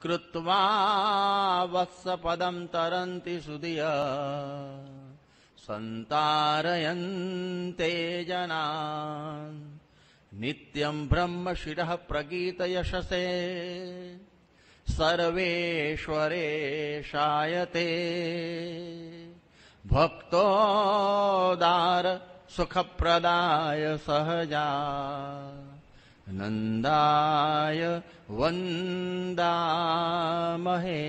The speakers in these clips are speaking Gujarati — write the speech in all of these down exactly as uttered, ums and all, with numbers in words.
કૃત્વા વત્સપદમ તરંતિ સુધિય સંતારયન્તે જનાન નિત્યમ બ્રહ્મ શિરઃ પ્રગીત યશસે સર્વેશ્વરેશાયતે ભક્તોદાર સુખપ્રદાય સહજા નંદાય વંદામહે.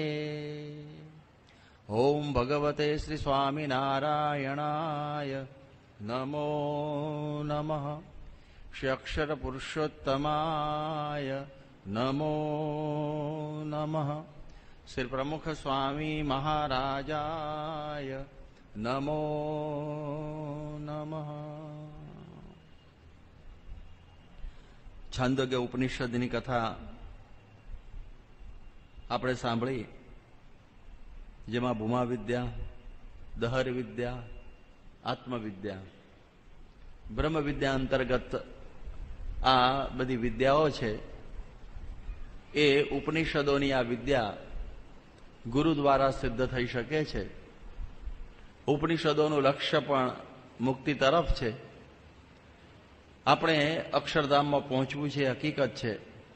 ઓમ ભગવતે શ્રી સ્વામિનારાયણાય નમો નમઃ. શ્રી અક્ષર પુરુષોત્તમાય નમો નમઃ. શ્રી પ્રમુખ સ્વામી મહારાજાય નમો નમઃ. છાંદોગ્ય ઉપનિષદની કથા આપણે સાંભળી, જેમાં ભૂમા વિદ્યા, દહર વિદ્યા, આત્મવિદ્યા, બ્રહ્મ વિદ્યા અંતર્ગત આ બધી વિદ્યાઓ છે. એ ઉપનિષદોની આ વિદ્યા ગુરુ દ્વારા સિદ્ધ થઈ શકે છે. ઉપનિષદોનું લક્ષ્ય પણ મુક્તિ તરફ છે. આપણે અક્ષરધામમાં પહોંચવું છે, હકીકત છે,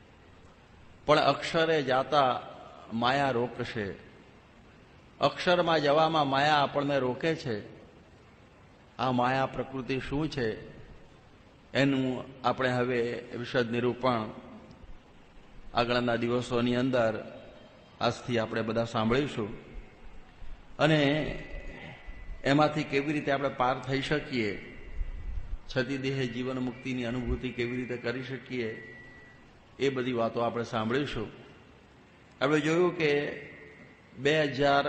પણ અક્ષરે જાતા માયા રોકશે. અક્ષરમાં જવામાં માયા આપણને રોકે છે. આ માયા પ્રકૃતિ શું છે એનું આપણે હવે વિશદ નિરૂપણ આગળના દિવસોની અંદર આજથી આપણે બધા સાંભળીશું, અને એમાંથી કેવી રીતે આપણે પાર થઈ શકીએ, છતી દેહે જીવન મુક્તિની અનુભૂતિ કેવી રીતે કરી શકીએ, એ બધી વાતો આપણે સાંભળીશું. આપણે જોયું કે બે હજાર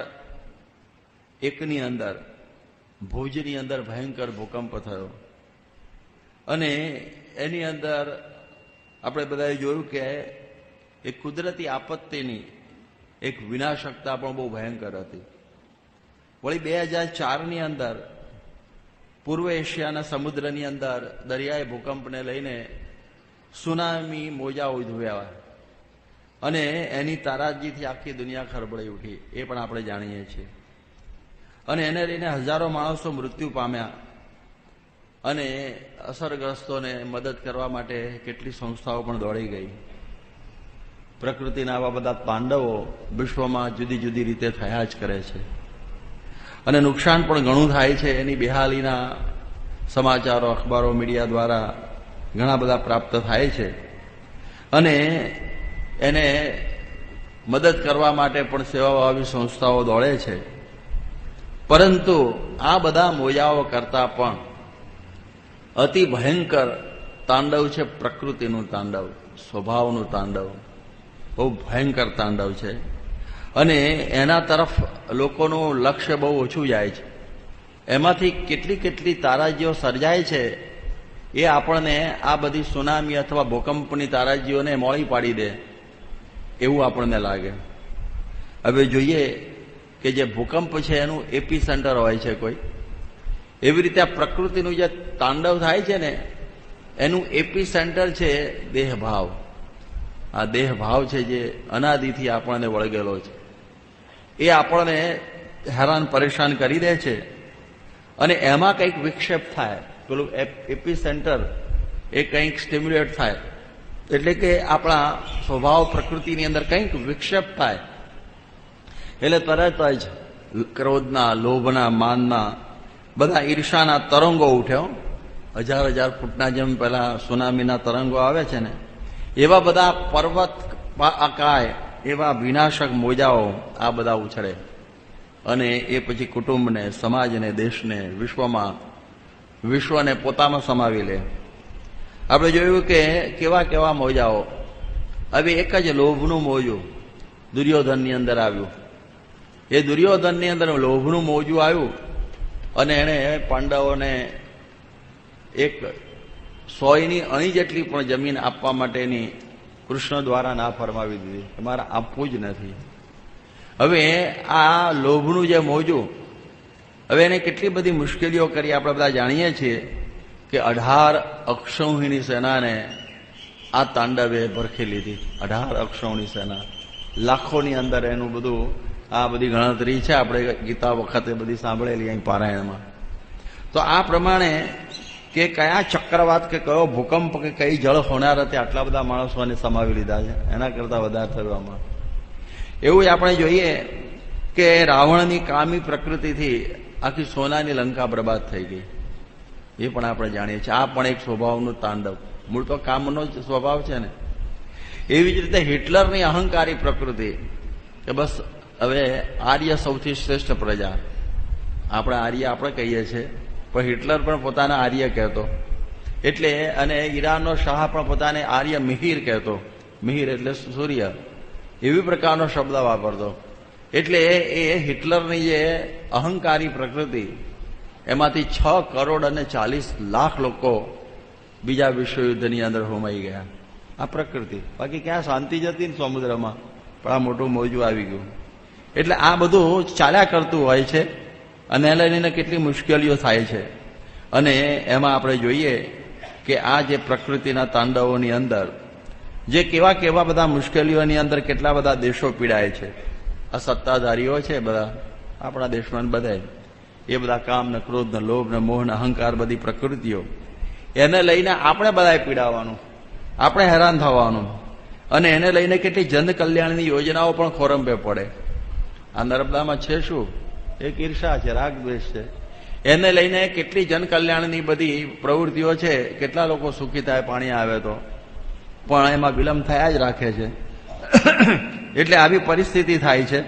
એકની અંદર ભુજની અંદર ભયંકર ભૂકંપ થયો, અને એની અંદર આપણે બધાએ જોયું કે એક કુદરતી આપત્તિની એક વિનાશકતા પણ બહુ ભયંકર હતી. વળી બે હજાર ચારની અંદર પૂર્વ એશિયાના સમુદ્રની અંદર દરિયાઈ ભૂકંપને લઈને સુનામી મોજા ઉદ્ભવ્યા, અને એની તારાજીથી આખી દુનિયા ખળબળી ઉઠી, એ પણ આપણે જાણીએ છીએ. અને એને લઈને હજારો માણસો મૃત્યુ પામ્યા, અને અસરગ્રસ્તોને મદદ કરવા માટે કેટલી સંસ્થાઓ પણ દોડી ગઈ. પ્રકૃતિના આવા બધા તાંડવો વિશ્વમાં જુદી જુદી રીતે થયા જ કરે છે, અને નુકસાન પણ ઘણું થાય છે. એની બેહાલીના સમાચારો અખબારો મીડિયા દ્વારા ઘણા બધા પ્રાપ્ત થાય છે, અને એને મદદ કરવા માટે પણ સેવાભાવી સંસ્થાઓ દોડે છે. પરંતુ આ બધા મોજાઓ કરતા પણ અતિ ભયંકર તાંડવ છે પ્રકૃતિનું તાંડવ, સ્વભાવનું તાંડવ. બહુ ભયંકર તાંડવ છે, અને એના તરફ લોકોનું લક્ષ્ય બહુ ઓછું જાય છે. એમાંથી કેટલી કેટલી તારાજીઓ સર્જાય છે, એ આપણને આ બધી સુનામી અથવા ભૂકંપની તારાજીઓને મોળી પાડી દે એવું આપણને લાગે. હવે જોઈએ કે જે ભૂકંપ છે એનું એપી સેન્ટર હોય છે કોઈ, એવી રીતે આ પ્રકૃતિનું જે તાંડવ થાય છે ને એનું એપી સેન્ટર છે દેહભાવ. આ દેહભાવ છે જે અનાદિથી આપણને વળગેલો છે, એ આપણને હેરાન પરેશાન કરી દે છે, અને એમાં કંઈક વિક્ષેપ થાય, પેલું એપી સેન્ટર એ કંઈક સ્ટિમ્યુલેટ થાય, એટલે કે આપણા સ્વભાવ પ્રકૃતિની અંદર કંઈક વિક્ષેપ થાય એટલે તરત જ ક્રોધના, લોભના, માનના, બધા ઈર્ષાના તરંગો ઉઠ્યો. હજાર હજાર ફૂટના જેમ પેલા સુનામીના તરંગો આવે છે ને, એવા બધા પર્વત આકાય એવા વિનાશક મોજાઓ આ બધા ઉછળે, અને એ પછી કુટુંબને, સમાજને, દેશને, વિશ્વમાં વિશ્વને પોતામાં સમાવી લે. આપણે જોયું કે કેવા કેવા મોજાઓ. હવે એક જ લોભનું મોજું દુર્યોધનની અંદર આવ્યું. એ દુર્યોધનની અંદર લોભનું મોજું આવ્યું, અને એણે પાંડવોને એક સોયની અણી જેટલી પણ જમીન આપવા માટેની કૃષ્ણ દ્વારા ના ફરમાવી દીધી, તમારે આપવું જ નથી. હવે આ લોભનું જે મોજું, હવે એને કેટલી બધી મુશ્કેલીઓ કરી આપણે બધા જાણીએ છીએ કે અઢાર અક્ષૌહિણી સેનાને આ તાંડવે ભરખી લીધી. અઢાર અક્ષૌણી સેના લાખોની અંદર એનું બધું આ બધી ગણતરી છે, આપણે ગીતા વખતે બધી સાંભળેલી અહીં પારાયણમાં. તો આ પ્રમાણે કે કયા ચક્રવાત કે કયો ભૂકંપ કે કઈ જળ હોનાર હતી આટલા બધા માણસોને સમાવી લીધા છે, એના કરતા વધારે થયું આમાં. એવું જ આપણે જોઈએ કે રાવણની કામી પ્રકૃતિથી આખી સોનાની લંકા બરબાદ થઈ ગઈ, એ પણ આપણે જાણીએ છીએ. આ પણ એક સ્વભાવનું તાંડવ, મૂળ તો કામનો જ સ્વભાવ છે ને. એવી જ રીતે હિટલરની અહંકારી પ્રકૃતિ કે બસ હવે આર્ય સૌથી શ્રેષ્ઠ પ્રજા, આપણે આર્ય આપણે કહીએ છીએ, પણ હિટલર પણ પોતાના આર્ય કહેતો. એટલે અને ઈરાનનો શાહ પણ પોતાને આર્ય મિહિર કહેતો, મિહિર એટલે સૂર્ય, એવી પ્રકારનો શબ્દ વાપરતો. એટલે એ હિટલરની જે અહંકારી પ્રકૃતિ, એમાંથી છ કરોડ અને ચાલીસ લાખ લોકો બીજા વિશ્વયુદ્ધની અંદર હોમાઈ ગયા. આ પ્રકૃતિ, બાકી ક્યાં શાંતિ જતી ને સમુદ્રમાં, પણ આ મોટું મોજું આવી ગયું. એટલે આ બધું ચાલ્યા કરતું હોય છે અને એને લઈને કેટલી મુશ્કેલીઓ થાય છે. અને એમાં આપણે જોઈએ કે આ જે પ્રકૃતિના તાંડવોની અંદર જે કેવા કેવા બધા મુશ્કેલીઓની અંદર કેટલા બધા દેશો પીડાય છે. આ સત્તાધારીઓ છે બધા આપણા દેશમાં, બધા એ બધા કામ ને ક્રોધ ને લોભ ને મોહ ને અહંકાર, બધી પ્રકૃતિઓ, એને લઈને આપણે બધાએ પીડાવાનું, આપણે હેરાન થવાનું. અને એને લઈને કેટલી જન કલ્યાણની યોજનાઓ પણ ખોરંભે પડે. આ નર્મદામાં છે શું? એક ઈર્ષા છે, રાગ દ્વેષ છે. એને લઈને કેટલી જન કલ્યાણની બધી પ્રવૃત્તિઓ છે, કેટલા લોકો સુખી થાય પાણી આવે તો, પણ એમાં વિલંબ થયા જ રાખે છે. એટલે આવી પરિસ્થિતિ થાય છે.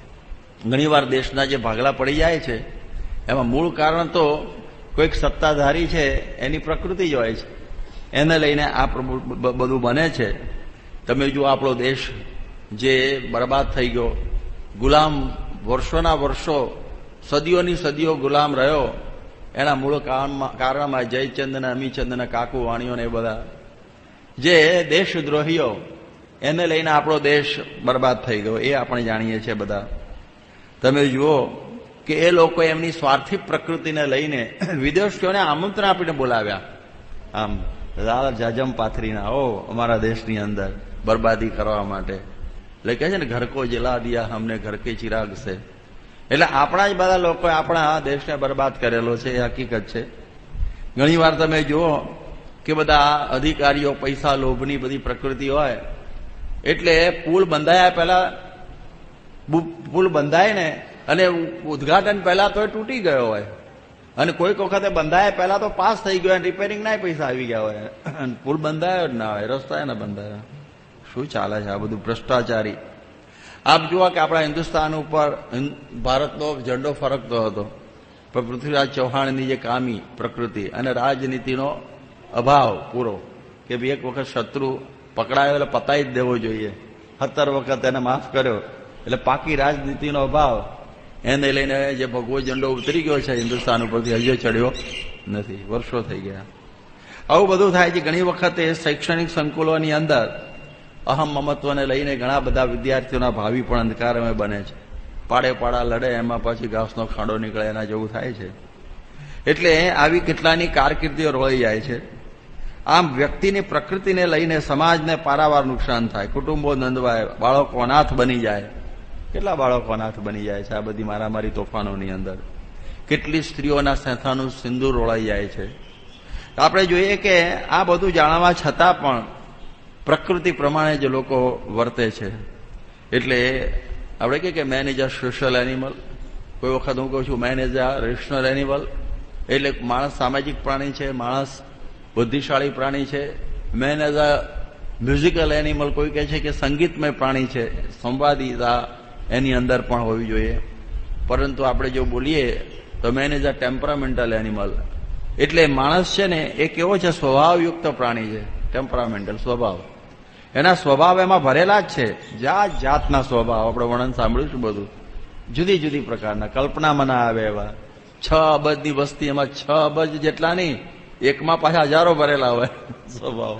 ઘણીવાર દેશના જે ભાગલા પડી જાય છે એમાં મૂળ કારણ તો કોઈક સત્તાધારી છે એની પ્રકૃતિ જ હોય છે, એને લઈને આ બધું બને છે. તમે જુઓ આપણો દેશ જે બરબાદ થઈ ગયો, ગુલામ વર્ષોના વર્ષો, સદીઓની સદીઓ ગુલામ રહ્યો, એના મૂળ કારણમાં જયચંદ ને અમીચંદ ને કાકુ વાણીઓ ને એ બધા જે દેશદ્રોહીઓ, એને લઈને આપણો દેશ બરબાદ થઈ ગયો, એ આપણે જાણીએ છીએ બધા. તમે જુઓ કે એ લોકો એમની સ્વાર્થી પ્રકૃતિને લઈને વિદેશીઓને આમંત્રણ આપીને બોલાવ્યા, આમ લાલ જાજમ પાથરીના, ઓ અમારા દેશની અંદર બરબાદી કરવા માટે. એટલે કહે છે ને, ઘર કો જલા દિયા હમને ઘર કે ચિરાગ સે. એટલે આપણા જ બધા લોકોએ આપણા દેશને બરબાદ કરેલો છે, એ હકીકત છે. ઘણી વાર તમે જુઓ કે બધા અધિકારીઓ પૈસા લોભની બધી પ્રકૃતિ હોય, એટલે પુલ બંધાયા પહેલા, પુલ બંધાય ને અને ઉદઘાટન પહેલા તો એ તૂટી ગયો હોય, અને કોઈક વખતે બંધાયા પહેલા તો પાસ થઈ ગયો, રિપેરિંગ ના પૈસા આવી ગયા હોય, પુલ બંધાયો જ ના હોય, રસ્તા ના બંધાયા. શું ચાલે છે આ બધું ભ્રષ્ટાચારી? આપ જુઓ કે આપણા હિન્દુસ્તાન ઉપર ભારતનો ઝંડો ફરકતો હતો, પણ પૃથ્વીરાજ ચૌહાણની જે કામી પ્રકૃતિ અને રાજનીતિનો અભાવ પૂરો, કે ભાઈ એક વખત શત્રુ પકડાયો એટલે પતાવી જ દેવો જોઈએ, સત્તર વખત એને માફ કર્યો, એટલે પાકી રાજનીતિનો અભાવ, એને લઈને જે ભગવો ઝંડો ઉતરી ગયો છે હિન્દુસ્તાન ઉપરથી, હજુ ચડ્યો નથી, વર્ષો થઈ ગયા. આવું બધું થાય છે. ઘણી વખતે શૈક્ષણિક સંકુલોની અંદર અહમ મમત્વને લઈને ઘણા બધા વિદ્યાર્થીઓના ભાવિ પણ અંધકારમય બને છે. પાડે પાડા લડે, એમાં પછી ઘાસનો ખાડો નીકળે, એના જેવું થાય છે. એટલે આવી કેટલાની કારકિર્દીઓ રોળી જાય છે. આમ વ્યક્તિની પ્રકૃતિને લઈને સમાજને પારાવાર નુકસાન થાય, કુટુંબો નંદવાય, બાળકો અનાથ બની જાય. કેટલા બાળકો અનાથ બની જાય છે આ બધી મારામારી તોફાનોની અંદર. કેટલી સ્ત્રીઓના સેથાનું સિંદૂર રોળાઈ જાય છે. આપણે જોઈએ કે આ બધું જાણવા છતાં પણ પ્રકૃતિ પ્રમાણે જ લોકો વર્તે છે. એટલે આપણે કહીએ કે man is a social animal. કોઈ વખત હું કહું છું man is a rational animal, એટલે માણસ સામાજિક પ્રાણી છે, માણસ બુદ્ધિશાળી પ્રાણી છે. Man as a musical animal, કોઈ કહે છે કે સંગીતમય પ્રાણી છે, સંવાદિતા એની અંદર પણ હોવી જોઈએ. પરંતુ આપણે જો બોલીએ તો man is a temperamental animal, એટલે માણસ છે ને એ કેવો છે, સ્વભાવયુક્ત પ્રાણી છે. ટેમ્પરામેન્ટલ સ્વભાવ, એના સ્વભાવ એમાં ભરેલા જ છે, જાત જાતના સ્વભાવ. આપણે વર્ણન સાંભળ્યું છું બધું, જુદી જુદી પ્રકારના, કલ્પનામાં ના આવે એવા. છ અબજની વસ્તી, એમાં છ અબજ જેટલા નહીં, એકમાં પાછા હજારો ભરેલા હોય સ્વભાવ.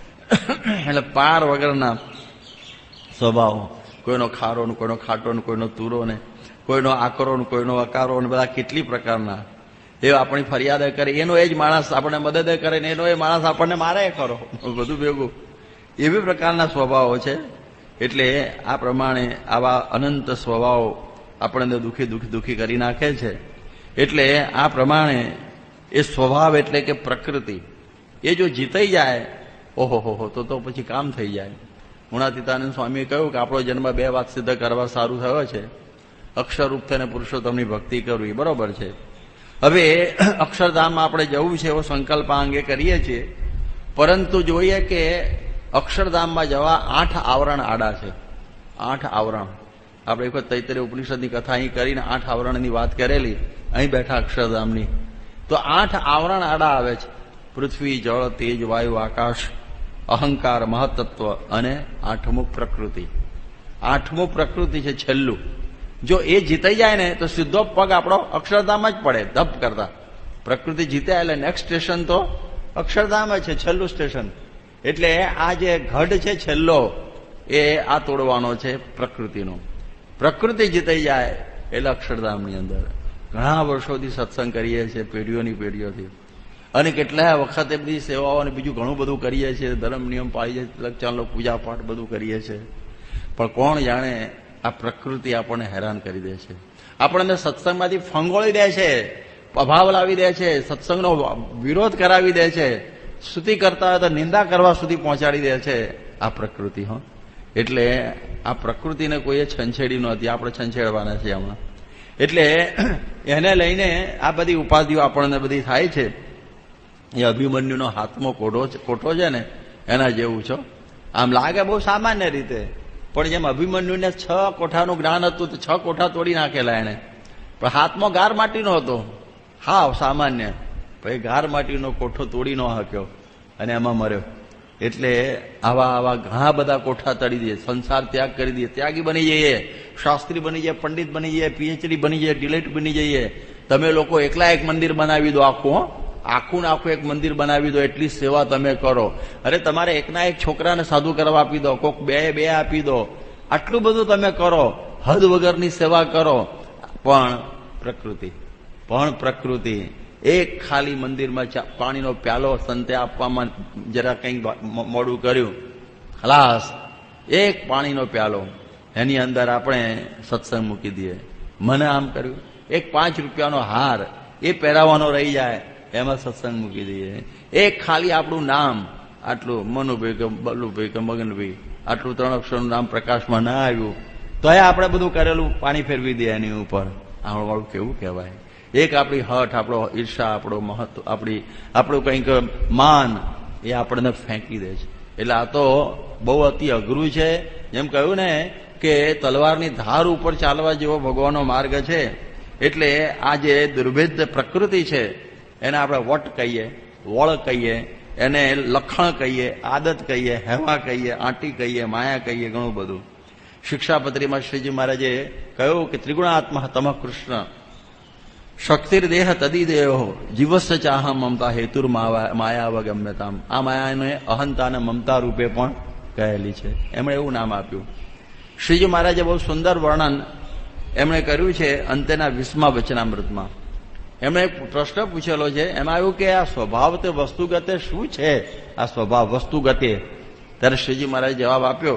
એટલે પાર વગરના સ્વભાવ, કોઈનો ખારો ને કોઈનો ખાટો ને કોઈનો તુરો ને કોઈનો આકરો ને કોઈનો અકારો ને બધા કેટલી પ્રકારના એ આપણી ફરિયાદ કરે. એનો એ જ માણસ આપણને મદદ કરે ને એનો એ માણસ આપણને મારે કરો, બધું ભેગું. એવી પ્રકારના સ્વભાવો છે. એટલે આ પ્રમાણે આવા અનંત સ્વભાવ આપણને દુઃખી દુઃખી દુઃખી કરી નાખે છે. એટલે આ પ્રમાણે એ સ્વભાવ એટલે કે પ્રકૃતિ એ જો જીતાઈ જાય, ઓહો હો હો તો તો પછી કામ થઈ જાય. ગુણાતીતાનંદ સ્વામીએ કહ્યું કે આપણો જન્મ બે વાત સિદ્ધ કરવા સારું થયો છે. અક્ષરરૂપ થઈને પુરુષોત્તમની ભક્તિ કરવી બરોબર છે. હવે અક્ષરધામમાં આપણે જવું છે એવો સંકલ્પ આ અંગે કરીએ છીએ, પરંતુ જોઈએ કે અક્ષરધામમાં જવા આઠ આવરણ આડા છે. આઠ આવરણ આપણે એક વખત તૈત્તરીય ઉપનિષદની કથા અહીં કરીને આઠ આવરણની વાત કરેલી, અહીં બેઠા અક્ષરધામની. તો આઠ આવરણ આડા આવે છે. પૃથ્વી, જળ, તેજ, વાયુ, આકાશ, અહંકાર, મહત્તત્વ અને આઠમું પ્રકૃતિ. આઠમું પ્રકૃતિ છે છેલ્લું. જો એ જીતાઈ જાય ને તો સીધો પગ આપણો અક્ષરધામ જ પડે ધપ કરતા. પ્રકૃતિ જીતે એટલે નેક્સ્ટ સ્ટેશન તો અક્ષરધામ જ છે, છેલ્લું સ્ટેશન. એટલે આ જે ગઢ છે છેલ્લો એ આ તોડવાનો છે પ્રકૃતિનો. પ્રકૃતિ જીતાઈ જાય એટલે અક્ષરધામની અંદર ઘણા વર્ષોથી સત્સંગ કરીએ છીએ, પેઢીઓની પેઢીઓથી, અને કેટલાય વખતે બધી સેવાઓ અને બીજું ઘણું બધું કરીએ છીએ, ધર્મ નિયમ પાળીએ છીએ, ચાલો પૂજા પાઠ બધું કરીએ છીએ. પણ કોણ જાણે આ પ્રકૃતિ આપણને હેરાન કરી દે છે, આપણને સત્સંગમાંથી ફંગોળી દે છે, અભાવ લાવી દે છે, સત્સંગનો વિરોધ કરાવી દે છે, સ્તુતિ કરતા હોય તો નિંદા કરવા સુધી પહોંચાડી દે છે આ પ્રકૃતિ. હો એટલે આ પ્રકૃતિને કોઈએ છંછેડી નહોતી, આપણે છંછેડવાના છીએ હમણાં. એટલે એને લઈને આ બધી ઉપાધિઓ આપણને બધી થાય છે. એ અભિમન્યુનો હાથમાં કોઠો કોઠો છે ને એના જેવું છો. આમ લાગે બહુ સામાન્ય રીતે, પણ જેમ અભિમન્યુને છ કોઠાનું જ્ઞાન હતું તો છ કોઠા તોડી નાખેલા એને, પણ હાથમાં ગાર માટીનો હતો, હા સામાન્ય. પછી ગાર માટીનો કોઠો તોડી ન શક્યો અને એમાં મર્યો. એટલે આવા આવા ઘણા બધા કોઠા તળી દઈએ, સંસાર ત્યાગ કરી દઈએ, ત્યાગી બની જઈએ, શાસ્ત્રી બની જઈએ, પંડિત બની જઈએ, પીએચડી બની જઈએ, ડિલેટ બની જઈએ. તમે લોકો એકલા એક મંદિર બનાવી દો, આખું આખું ને આખું એક મંદિર બનાવી દો, એટલી સેવા તમે કરો. અરે તમારે એકના એક છોકરાને સાધુ કરવા આપી દો, કોક બે બે આપી દો, આટલું બધું તમે કરો, હદ વગરની સેવા કરો. પણ પ્રકૃતિ પણ પ્રકૃતિ એક ખાલી મંદિરમાં પાણીનો પ્યાલો સંતે આપવામાં જરા કંઈક મોડું કર્યું, ખલાસ એક પાણીનો પ્યાલો, એની અંદર આપણે સત્સંગ મૂકી દઈએ. મને આમ કર્યું, એક પાંચ રૂપિયાનો હાર એ પહેરાવાનો રહી જાય, એમાં સત્સંગ મૂકી દઈએ. એક ખાલી આપણું નામ, આટલું મનુભાઈ કે બલ્લુભાઈ કે મગનભાઈ, આટલું ત્રણ અક્ષરનું નામ પ્રકાશમાં ના આવ્યું તો એ આપણે બધું કરેલું પાણી ફેરવી દે એની ઉપર. આવું વાળું કેવું કહેવાય? એક આપણી હઠ, આપણો ઈર્ષા, આપણો મહત્વ, આપણી આપણું કંઈક માન એ આપણને ફેંકી દે છે. એટલે આ તો બહુ અતિ અઘરું છે. જેમ કહ્યું ને કે તલવારની ધાર ઉપર ચાલવા જેવો ભગવાનનો માર્ગ છે. એટલે આ જે દુર્ભેદ પ્રકૃતિ છે એને આપણે વટ કહીએ, વળ કહીએ, એને લખણ કહીએ, આદત કહીએ, હેવા કહીએ, આંટી કહીએ, માયા કહીએ, ઘણું બધું. શિક્ષાપત્રીમાં શ્રીજી મહારાજે કહ્યું કે ત્રિગુણાત્મા તમ કૃષ્ણ શક્તિર્દેહ તદિદેહ જીવસ્સ ચાહ મમતા હેતુર માયાવગમ્યતામ. આ માયાને અહંતા અને મમતા રૂપે પણ કહેલી છે. એમણે એવું નામ આપ્યું. શ્રીજી મહારાજે બહુ સુંદર વર્ણન એમણે કર્યું છે અંતેના વીસમા વચનામૃતમાં. એમણે એક પ્રશ્ન પૂછેલો છે, એમાં આવ્યું કે આ સ્વભાવ તે વસ્તુગતે શું છે? આ સ્વભાવ વસ્તુગતે. ત્યારે શ્રીજી મહારાજે જવાબ આપ્યો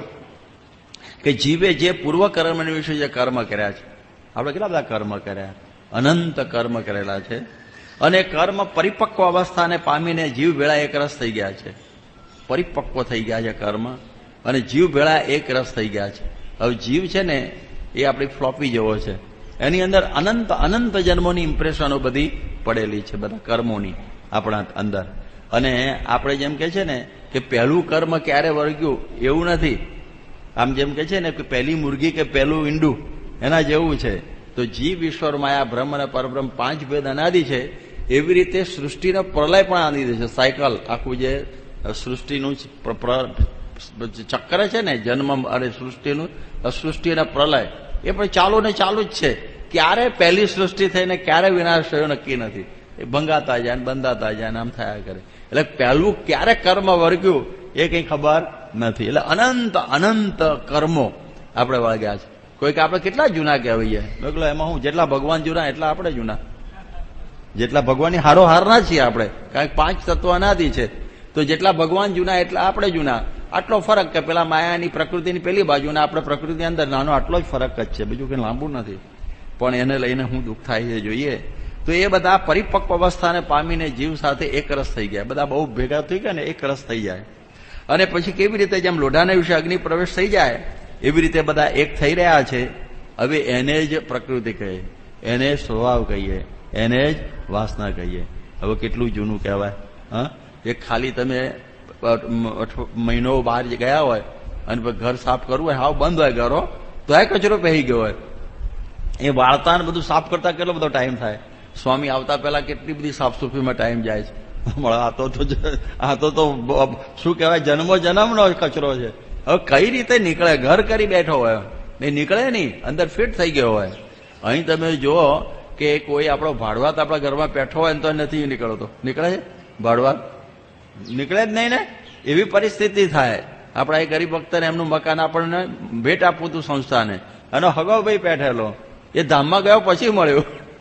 કે જીવે જે પૂર્વ કર્મની વિશે જે કર્મ કર્યા છે, આપણે કેટલા બધા કર્મ કર્યા, અનંત કર્મ કરેલા છે, અને કર્મ પરિપક્વ અવસ્થાને પામીને જીવ ભેળા એક રસ થઈ ગયા છે. પરિપક્વ થઈ ગયા છે કર્મ, અને જીવ ભેળા એક રસ થઈ ગયા છે. હવે જીવ છે ને એ આપણી ફ્લોપી જેવો છે, એની અંદર અનંત અનંત જન્મોની ઇમ્પ્રેશનો બધી પડેલી છે, બધા કર્મોની આપણા અંદર. અને આપણે જેમ કે છે ને કે પહેલું કર્મ ક્યારે વર્ગ્યું એવું નથી. આમ જેમ કે છે ને કે પહેલી મુરગી કે પહેલું ઈંડું, એના જેવું છે. તો જીવ, ઈશ્વર, માયા, બ્રહ્મ અને પરબ્રહ્મ પાંચ ભેદ અનાદિ છે. એવી રીતે સૃષ્ટિનો પ્રલય પણ અનાદિ છે. સાયકલ આખું જે સૃષ્ટિનું ચક્ર છે ને, જન્મ અને સૃષ્ટિનું, સૃષ્ટિ અને પ્રલય એ પણ ચાલુ ને ચાલુ જ છે. ક્યારે પહેલી સૃષ્ટિ થઈને ક્યારે વિનાશ થયો નક્કી નથી. એ ભંગાતા જાય, બંધાતા જાય, આમ થયા કરે. એટલે પહેલું ક્યારે કર્મ વર્ગ્યું એ કઈ ખબર નથી. એટલે અનંત અનંત કર્મો આપણે વળગ્યા છે. કોઈક આપણે કેટલા જૂના કહેવાઈએ, એટલે એમાં હું જેટલા ભગવાન જૂના એટલા આપણે જૂના, જેટલા ભગવાનની હારો હારના છીએ આપણે, કારણ કે પાંચ તત્વ અનાદિ છે. તો જેટલા ભગવાન જૂના એટલા આપણે જૂના. આટલો ફરક કે પેલા માયાની પ્રકૃતિની પેલી બાજુ ને આપણે પ્રકૃતિની અંદર નાનો આટલો જ ફરક જ છે, બીજું કંઈ લાંબુ નથી. પણ એને લઈને હું દુઃખ થાય છે જોઈએ તો એ બધા પરિપક્વ અવસ્થાને પામીને જીવ સાથે એક રસ થઈ ગયા, બધા બહુ ભેગા થઈ ગયા ને એક રસ થઈ જાય. અને પછી કેવી રીતે જેમ લોઢાના વિશે અગ્નિ પ્રવેશ થઈ જાય એવી રીતે બધા એક થઈ રહ્યા છે. હવે એને જ પ્રકૃતિ કહીએ, એને જ સ્વભાવ કહીએ, એને જ વાસના કહીએ. હવે કેટલું જૂનું કહેવાય. હા, એક ખાલી તમે મહિનો બહાર ગયા હોય અને ઘર સાફ કરવું હોય, હાવ બંધ હોય ઘરો, તો આ કચરો પહેરી ગયો હોય. એ વાળતા બધું સાફ કરતા કેટલો બધો ટાઈમ થાય. સ્વામી આવતા પહેલા કેટલી બધી સાફસૂફીમાં ટાઈમ જાય છે. આ તો આ તો શું કહેવાય, જન્મો જન્મનો કચરો છે. હવે કઈ રીતે નીકળે? ઘર કરી બેઠો હોય એ નીકળે નહીં, અંદર ફિટ થઈ ગયો હોય. અહીં તમે જુઓ કે કોઈ આપણો ભાડવાત આપણા ઘરમાં બેઠો હોય તો નથી નીકળતો. નીકળે છે ભાડવાત? નીકળે જ નહીં ને. એવી પરિસ્થિતિ થાય. આપણા એ ગરીબ ભક્તને એમનું મકાન આપણને ભેટ આપવું હતું સંસ્થાને, અને હગો ભાઈ બેઠેલો એ ધામમાં ગયો પછી મળ્યો,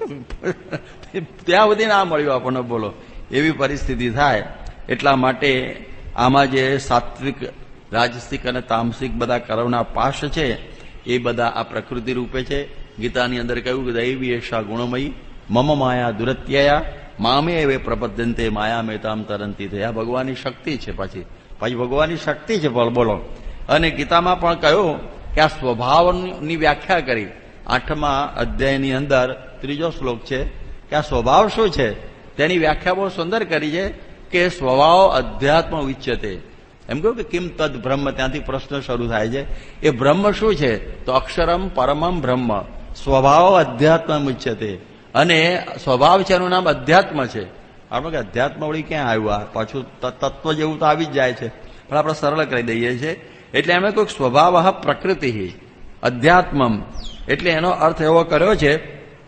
ત્યાં સુધી ના મળ્યું આપણને. બોલો, એવી પરિસ્થિતિ થાય. એટલા માટે આમાં જે સાત્વિક, રાજસિક અને તામસિક બધા કર્મના પાશ છે એ બધા આ પ્રકૃતિ રૂપે છે. ગીતાની અંદર કહ્યું કે દૈવી એશા ગુણમયી મમ માયા દુરત્યયા મામે એવે પ્રપદ્યંતે માયા મેતામ તરંતી થયા. ભગવાનની શક્તિ છે. પાછી પાછી ભગવાનની શક્તિ છે. બોલો. અને ગીતામાં પણ કહ્યું કે આ સ્વભાવની વ્યાખ્યા કરી. આઠમા અધ્યાયની અંદર ત્રીજો શ્લોક છે કે આ સ્વભાવ શું છે તેની વ્યાખ્યા બહુ સુંદર કરી છે કે સ્વભાવ અધ્યાત્મ ઉચ્યતે. એમ કહ્યું કે કિમ તદ બ્રહ્મ, ત્યાંથી પ્રશ્ન શરૂ થાય છે. એ બ્રહ્મ શું છે? તો અક્ષરમ પરમમ બ્રહ્મ સ્વભાવ અધ્યાત્મ ઉચ્યતે. અને સ્વભાવ છે એનું નામ અધ્યાત્મ છે. આપણે કે અધ્યાત્મ વળી ક્યાં આવ્યું? આ પાછું તત્વ જેવું તો આવી જ જાય છે, પણ આપણે સરળ કરી દઈએ છીએ. એટલે એમણે કહ્યું સ્વભાવ પ્રકૃતિ અધ્યાત્મમ. એટલે એનો અર્થ એવો કર્યો છે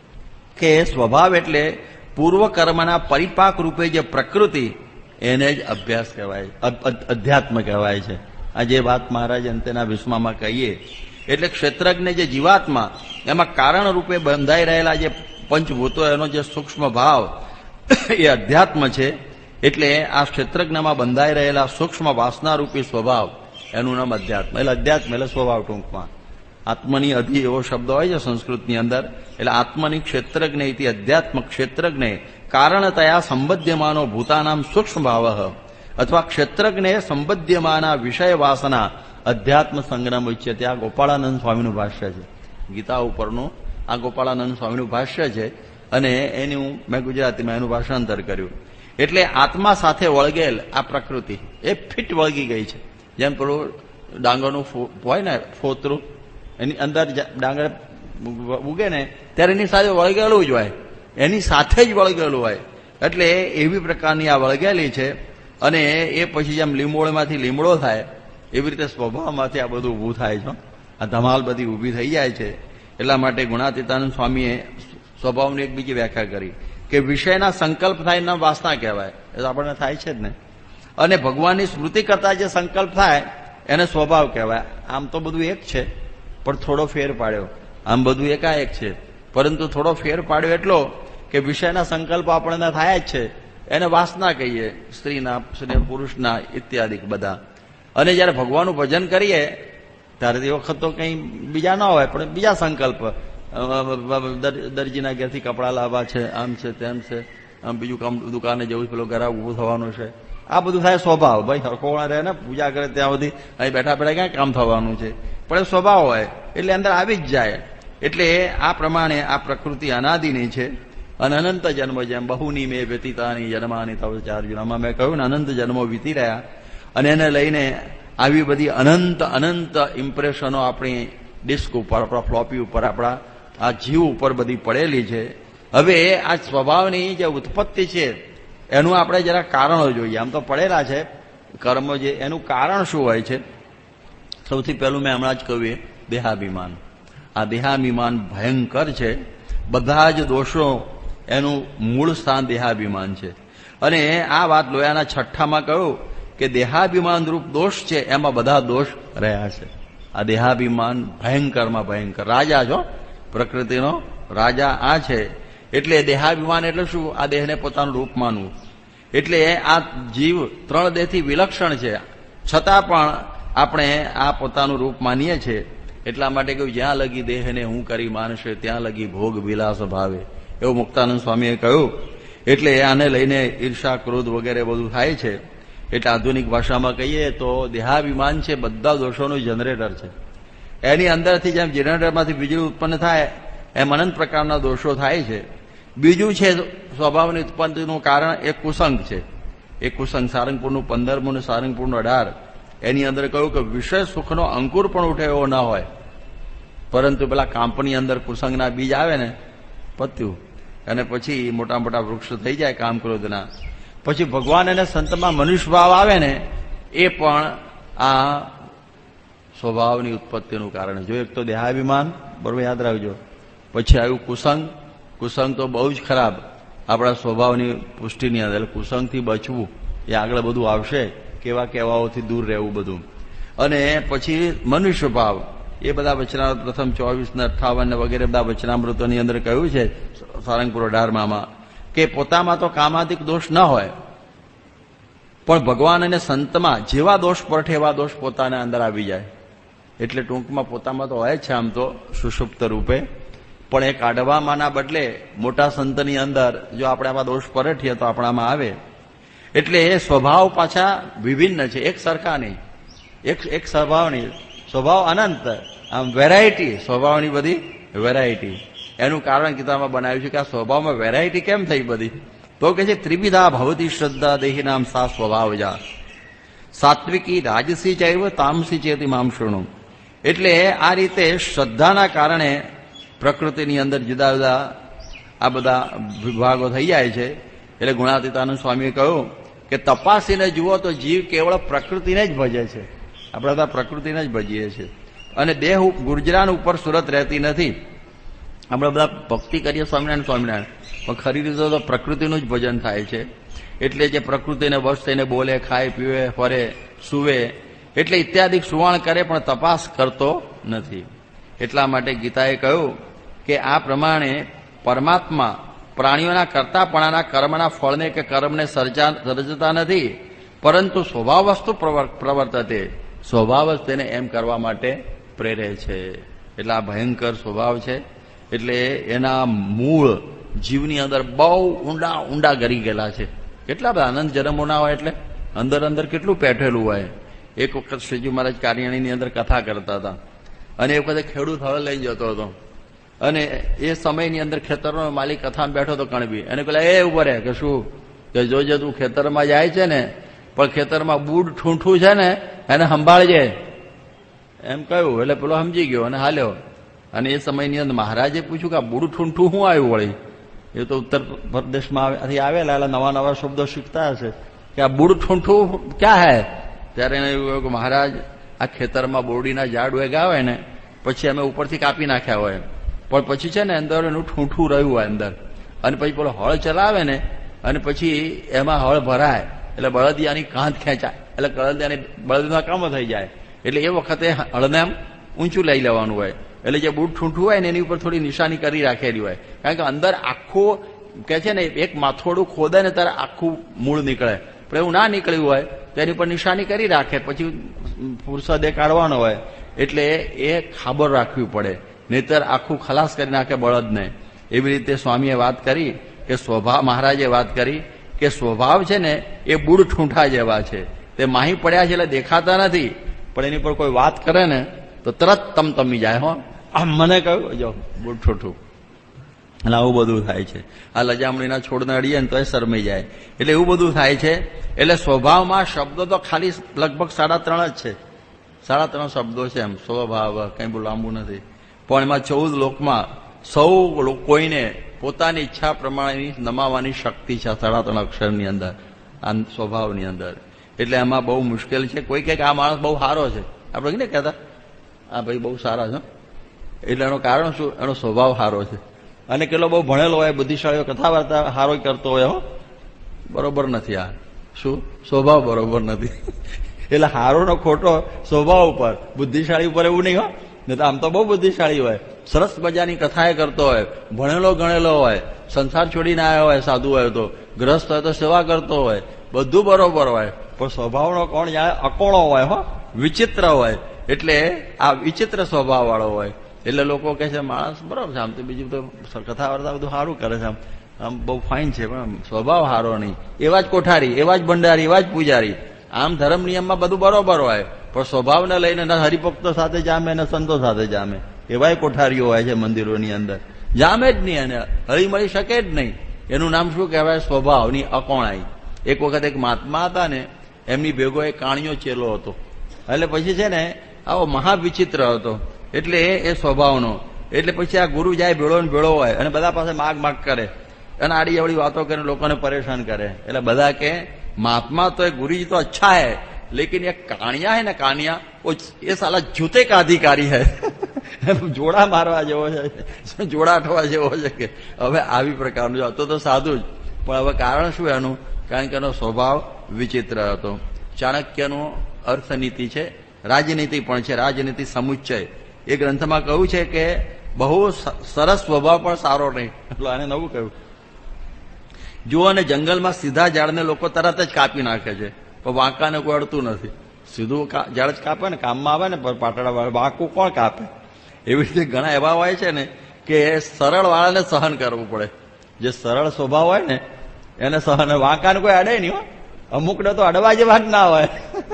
કે સ્વભાવ એટલે પૂર્વ કર્મના પરિપાક રૂપે જે પ્રકૃતિ, એને જ અભ્યાસ કહેવાય, અધ્યાત્મ કહેવાય છે. આ જે વાત મહારાજ અંતેના વિસ્મામાં કહીએ એટલે ક્ષેત્રજ્ઞ જે જીવાત્મા, એમાં કારણ રૂપે બંધાઈ રહેલા જે પંચભૂતો, એનો જે સૂક્ષ્મ ભાવ એ અધ્યાત્મ છે. એટલે આ ક્ષેત્રજ્ઞમાં બંધાઈ રહેલા સૂક્ષ્મ વાસનારૂપી સ્વભાવ, એનું નામ અધ્યાત્મ. એટલે અધ્યાત્મ એટલે સ્વભાવ ટૂંકમાં. આત્મની અધિ એવો શબ્દ હોય છે સંસ્કૃતની અંદર. એટલે આત્મની ક્ષેત્રજ્ઞ ઇતિ અધ્યાત્મ ક્ષેત્રજ્ઞ કારણતયા સંબધ્યમાનો ભૂતાનામ સૂક્ષ્મ ભાવ અથવા ક્ષેત્રજ્ઞે સંબધ્યમાના વિષય વાસના અધ્યાત્મ સંગ્રમ ઉચ્યતે. આ ગોપાળાનંદ સ્વામીનું ભાષ્ય છે. ગીતા ઉપરનું આ ગોપાળાનંદ સ્વામીનું ભાષ્ય છે. અને એનું મેં ગુજરાતીમાં એનું ભાષાંતર કર્યું. એટલે આત્મા સાથે વળગેલ આ પ્રકૃતિ એ ફિટ વળગી ગઈ છે. જેમ પેલું ડાંગરનું હોય ને ફોતરું, એની અંદર ડાંગર ઉગે ને ત્યારે એની સાથે વળગેલું જ હોય, એની સાથે જ વળગેલું હોય. એટલે એવી પ્રકારની આ વળગેલી છે. અને એ પછી જેમ લીંબોળમાંથી લીમડો થાય એવી રીતે સ્વભાવમાંથી આ બધું ઊભું થાય છે. આ ધમાલ બધી ઊભી થઈ જાય છે. એટલા માટે ગુણાતીતાનંદ સ્વામીએ સ્વભાવની એક બીજી વ્યાખ્યા કરી કે વિષયના સંકલ્પ થાય એના વાસના કહેવાય. એ તો આપણને થાય છે જ ને. અને ભગવાનની સ્મૃતિ કરતા જે સંકલ્પ થાય એને સ્વભાવ કહેવાય. આમ તો બધું એક છે, પણ થોડો ફેર પાડ્યો. આમ બધું એકાએક છે, પરંતુ થોડો ફેર પાડ્યો એટલો કે વિષયના સંકલ્પો આપણને થાય જ છે, એને વાસના કહીએ. સ્ત્રીના, સ્ત્રી પુરુષના ઇત્યાદિ બધા. અને જયારે ભગવાનનું ભજન કરીએ ત્યારે તે વખત તો કંઈ બીજા ના હોય, પણ બીજા સંકલ્પ, દરજીના ઘેરથી કપડાં લાવવા છે, આમ છે તેમ છે, આમ બીજું કામ દુકાને જવું, પેલો ઘરા ઊભું થવાનું છે, આ બધું થાય સ્વભાવ. ભાઈ હરખોણા રહે ને, પૂજા કરે ત્યાં સુધી અહીં બેઠા બેઠા ક્યાં કામ થવાનું છે, પણ એ સ્વભાવ હોય એટલે અંદર આવી જ જાય. એટલે આ પ્રમાણે આ પ્રકૃતિ અનાદિની છે અને અનંત જન્મ, જેમ બહુની મેં વ્યતીતાની જન્માની તવ ચાર જન્મમાં મેં કહ્યું ને, અનંત જન્મો વીતી રહ્યા. અને એને લઈને આવી બધી અનંત અનંત ઇમ્પ્રેશનો આપણી ડિસ્ક ઉપર, આપણા ફ્લોપી ઉપર, આપણા આ જીવ ઉપર બધી પડેલી છે. હવે આ સ્વભાવની જે ઉત્પત્તિ છે એનું આપણે જરા કારણો જોઈએ. આમ તો પડેલા છે કર્મ જે, એનું કારણ શું હોય છે? સૌથી પહેલું મેં હમણાં જ કહ્યું, દેહાભિમાન. આ દેહાભિમાન ભયંકર છે. બધા જ દોષો એનું મૂળ સ્થાન દેહાભિમાન છે. અને આ વાત લોયાના છઠ્ઠામાં કહ્યું કે દેહાભિમાન રૂપ દોષ છે, એમાં બધા દોષ રહ્યા છે. આ દેહાભિમાન ભયંકરમાં ભયંકર રાજા છો, પ્રકૃતિનો રાજા આ છે. એટલે દેહાભિમાન એટલે શું? આ દેહને પોતાનું રૂપ માનવું. એટલે આ જીવ ત્રણ દેહથી વિલક્ષણ છે, છતાં પણ આપણે આ પોતાનું રૂપ માનીએ છીએ એટલા માટે કહ્યું જ્યાં લગી દેહને હું કરી માનશે ત્યાં લગી ભોગ વિલાસ ભાવે, એવું મુક્તાનંદ સ્વામીએ કહ્યું. એટલે આને લઈને ઈર્ષા ક્રોધ વગેરે બધું થાય છે. એટલે આધુનિક ભાષામાં કહીએ તો દેહાભિમાન છે બધા દોષોનું જનરેટર છે. એની અંદરથી જેમ જનરેટરમાંથી વીજળી ઉત્પન્ન થાય એમ અનંત પ્રકારના દોષો થાય છે. બીજું છે સ્વભાવની ઉત્પત્તિનું કારણ એ કુસંગ છે. એ કુસંગ સારંગપુરનું પંદરમું ને સારંગપુરનું અઢાર એની અંદર કહ્યું કે વિષય સુખનો અંકુર પણ ઉઠે એવો ન હોય, પરંતુ પેલા કાંપની અંદર કુસંગના બીજ આવે ને પત્યું અને પછી મોટા મોટા વૃક્ષ થઈ જાય કામ ક્રોધના. પછી ભગવાન અને સંતમાં મનુષ્ય ભાવ આવે ને એ પણ આ સ્વભાવની ઉત્પત્તિનું કારણ. જો એક તો દેહાભિમાન, બરોબર યાદ રાખજો. પછી આવ્યું કુસંગ. કુસંગ તો બહુ જ ખરાબ આપણા સ્વભાવની પુષ્ટિની અંદર. કુસંગથી બચવું એ આગળ બધું આવશે, કેવા કેવાઓથી દૂર રહેવું બધું. અને પછી મનુષ્ય ભાવ, એ બધા વચનામૃત પ્રથમ ચોવીસ ને અઠ્ઠાવન ને વગેરે બધા વચનામૃતોની અંદર કહ્યું છે સારંગપુર અઢારમાં કે પોતામાં તો કામાદિક દોષ ન હોય, પણ ભગવાન અને સંતમાં જેવા દોષ પરઠે એવા દોષ પોતાના અંદર આવી જાય. એટલે ટૂંકમાં પોતામાં તો હોય છે આમ તો સુષુપ્ત રૂપે, પણ એ કાઢવામાંના બદલે મોટા સંતની અંદર જો આપણે આવા દોષ પરઠીએ તો આપણામાં આવે. એટલે એ સ્વભાવ પાછા વિભિન્ન છે, એક સરખા નહીં, એક એક સ્વભાવ નહીં. સ્વભાવ અનંત, આમ વેરાયટી, સ્વભાવની બધી વેરાયટી. એનું કારણ કિતાબમાં બનાવ્યું છે કે આ સ્વભાવમાં વેરાયટી કેમ થઈ બધી? તો કે છે ત્રિવિધા ભવતી શ્રદ્ધા દેહી નામ સા સ્વભાવજા સાત્વિકી રાજસી ચૈવ તામસી ચેતી મામ શૃણુ. એટલે આ રીતે શ્રદ્ધાના કારણે પ્રકૃતિની અંદર જુદા જુદા આ બધા વિભાગો થઈ જાય છે. એટલે ગુણાતીતાનંદ સ્વામીએ કહ્યું કે તપાસીને જુઓ તો જીવ કેવળ પ્રકૃતિને જ ભજે છે. આપણે બધા પ્રકૃતિને જ ભજીએ છીએ અને દેહ ગુર્જરાન ઉપર સુરત રહેતી નથી. આપણે બધા ભક્તિ કરીએ સ્વામિનારાયણ સ્વામિનારાયણ, પણ ખરી રીતે તો પ્રકૃતિનું જ ભજન થાય છે. એટલે જે પ્રકૃતિને વશ થઈને બોલે, ખાય, પીવે, ફરે, સૂવે, એટલે ઇત્યાદિક સુવાણ કરે પણ તપાસ કરતો નથી. એટલા માટે ગીતાએ કહ્યું કે આ પ્રમાણે પરમાત્મા પ્રાણીઓના કરતાપણાના કર્મના ફળને કે કર્મને સર્જા સર્જતા નથી, પરંતુ સ્વભાવ વસ્તુ પ્રવર્તતે, સ્વભાવ જ તેને એમ કરવા માટે પ્રેરે છે. એટલે આ ભયંકર સ્વભાવ છે. એટલે એના મૂળ જીવની અંદર બહુ ઊંડા ઊંડા ગરી ગયેલા છે. કેટલા બધા અનંત જન્મોના હોય, એટલે અંદર અંદર કેટલું પેઠેલું હોય. એક વખત શ્રીજી મહારાજ કાર્યાણીની અંદર કથા કરતા હતા અને એ વખતે ખેડૂત હળ લઈ જતો હતો અને એ સમયની અંદર ખેતરનો માલિક કથામાં બેઠો હતો કણબી, અને પેલા એ ઉભો રહે કે શું કે જોજે તું ખેતરમાં જાય છે ને પણ ખેતરમાં બૂઢ ઠૂંઠું છે ને એને સંભાળજે એમ કહ્યું. એટલે પેલો સમજી ગયો અને હાલ્યો. અને એ સમયની અંદર મહારાજે પૂછ્યું કે આ બૂઢ ઠૂંઠું શું આવ્યું વળી? એ તો ઉત્તર પ્રદેશમાં આવેલા એટલે નવા નવા શબ્દો શીખતા હશે કે આ બૂઢ ઠૂંઠું ક્યાં હે? ત્યારે એને એવું કહ્યું કે મહારાજ આ ખેતરમાં બોરડીના ઝાડ વેગા હોય ને પછી અમે ઉપરથી કાપી નાખ્યા હોય, પણ પછી છે ને અંદર એનું ઠૂંઠું રહ્યું હોય અંદર, અને પછી પેલો હળ ચલાવે ને અને પછી એમાં હળ ભરાય એટલે બળદિયાની કાંધ ખેંચાય એટલે બળદિયાની બળદના કામ થઈ જાય. એટલે એ વખતે હળને આમ ઊંચું લઈ લેવાનું હોય. એટલે જે બૂટ ઠૂંઠું હોય ને એની ઉપર થોડી નિશાની કરી રાખેલી હોય, કારણ કે અંદર આખું કે છે ને એક માથોડું ખોદે ને ત્યારે આખું મૂળ નીકળે, પણ એવું ના નીકળ્યું હોય તો એની ઉપર નિશાની કરી રાખે, પછી ફુરસદે કાઢવાનો હોય. એટલે એ ખાબર રાખવી પડે, નહીતર આખું ખલાસ કરી નાખે બળદને. એવી રીતે સ્વામીએ વાત કરી કે સ્વભાવ, મહારાજે વાત કરી કે સ્વભાવ છે ને એ બૂઢ ઠૂંઠા જેવા છે, તે માહી પડ્યા છે એટલે દેખાતા નથી, પણ એની પર કોઈ વાત કરે ને તો તરત તમતમી જાય. હો આમ મને કહ્યું જો બૂઢ ઠૂંઠું. એટલે આવું બધું થાય છે. આ લજામણીના છોડને અડીએ ને તો એ શરમાઈ જાય. એટલે એવું બધું થાય છે. એટલે સ્વભાવમાં શબ્દો તો ખાલી લગભગ સાડા ત્રણ જ છે, સાડા ત્રણ શબ્દો છે. એમ સ્વભાવ કંઈ બહુ લાંબુ નથી, પણ એમાં ચૌદ લોકમાં સૌ કોઈને પોતાની ઈચ્છા પ્રમાણેની નમાવાની શક્તિ છે સાડા ત્રણ અક્ષરની અંદર, આ સ્વભાવની અંદર. એટલે એમાં બહુ મુશ્કેલ છે. કોઈ કહે કે આ માણસ બહુ સારો છે, આપણે કઈ ને કહેતા આ ભાઈ બહુ સારા છે, એટલે એનું કારણ શું? એનો સ્વભાવ સારો છે. અને કેટલો બહુ ભણેલો હોય, બુદ્ધિશાળીઓ કથા વાર્તા સારો કરતો હોય, હો બરોબર નથી. આ શું સ્વભાવ બરોબર નથી. એટલે સારો નો ખોટો સ્વભાવ ઉપર, બુદ્ધિશાળી ઉપર એવું નહીં. હો નહીં તો આમ તો બહુ બુદ્ધિશાળી હોય, સરસ મજાની કથાએ કરતો હોય, ભણેલો ગણેલો હોય, સંસાર છોડીને આવ્યો હોય, સાધુ હોય તો ગ્રસ્ત હોય તો સેવા કરતો હોય, બધું બરોબર હોય, પણ સ્વભાવનો કોણ જાણે અકોણો હોય. હો વિચિત્ર હોય એટલે આ વિચિત્ર સ્વભાવ વાળો હોય એટલે લોકો કહે છે માણસ બરોબર છે, આમ તો બીજું તો કથા વાર્તા બધું સારું કરે છે, આમ આમ બહુ ફાઇન છે, પણ સ્વભાવ સારો નહીં. એવા જ કોઠારી, એવા જ ભંડારી, એવા જ પૂજારી, આમ ધર્મ નિયમમાં બધું બરોબર હોય પણ સ્વભાવને લઈને ના હરિભક્તો સાથે જામે ને સંતો સાથે જામે. એવાય કોઠારીઓ હોય છે મંદિરોની અંદર, જામે જ નહીં અને હળી મળી શકે જ નહીં. એનું નામ શું કહેવાય? સ્વભાવની અકોણાઈ. એક વખત એક મહાત્મા હતા ને, એમની ભેગો એક કાણિયો ચેલો હતો. એટલે પછી છે ને આવો મહાવિચિત્ર હતો, એટલે એ સ્વભાવનો. એટલે પછી આ ગુરુ જાય ભેળો ને ભેળો હોય અને બધા પાસે માગ માગ કરે અને આડી અવળી વાતો કરીને લોકોને પરેશાન કરે. એટલે બધા કે મહાત્મા તો એ ગુરુજી તો અચ્છા હૈ, લેકિન એ કાણિયા હૈ ને કાનિયા એ સાલા જૂતે કા અધિકારી હૈ. જોડા મારવા જેવો છે, જોડા ઠવા જેવો છે. કે હવે આવી પ્રકારનું હતો તો સાદું જ, પણ હવે કારણ શું એનું? કારણ કે એનો સ્વભાવ વિચિત્ર હતો. ચાણક્યનું અર્થનીતિ છે, રાજનીતિ પણ છે, રાજનીતિ સમુચ્ચય. એ ગ્રંથમાં કહ્યું છે કે બહુ સરસ સ્વભાવ પણ સારો નહીં. એટલે આને નવું કહ્યું. જુઓ અને જંગલમાં સીધા ઝાડને લોકો તરત જ કાપી નાખે છે, પણ વાંકાને કોઈ અડતું નથી. સીધું ઝાડ જ કાપે ને, કામમાં આવે ને પાટડા વાળા, વાંકું કોણ કાપે? એવી રીતે ઘણા એવા હોય છે ને કે સરળ વાળાને સહન કરવું પડે. જે સરળ સ્વભાવ હોય ને એને સહન, વાંકાને કોઈ અડે નહીં હો. અમુકને તો અડવા જેવા જ ના હોય,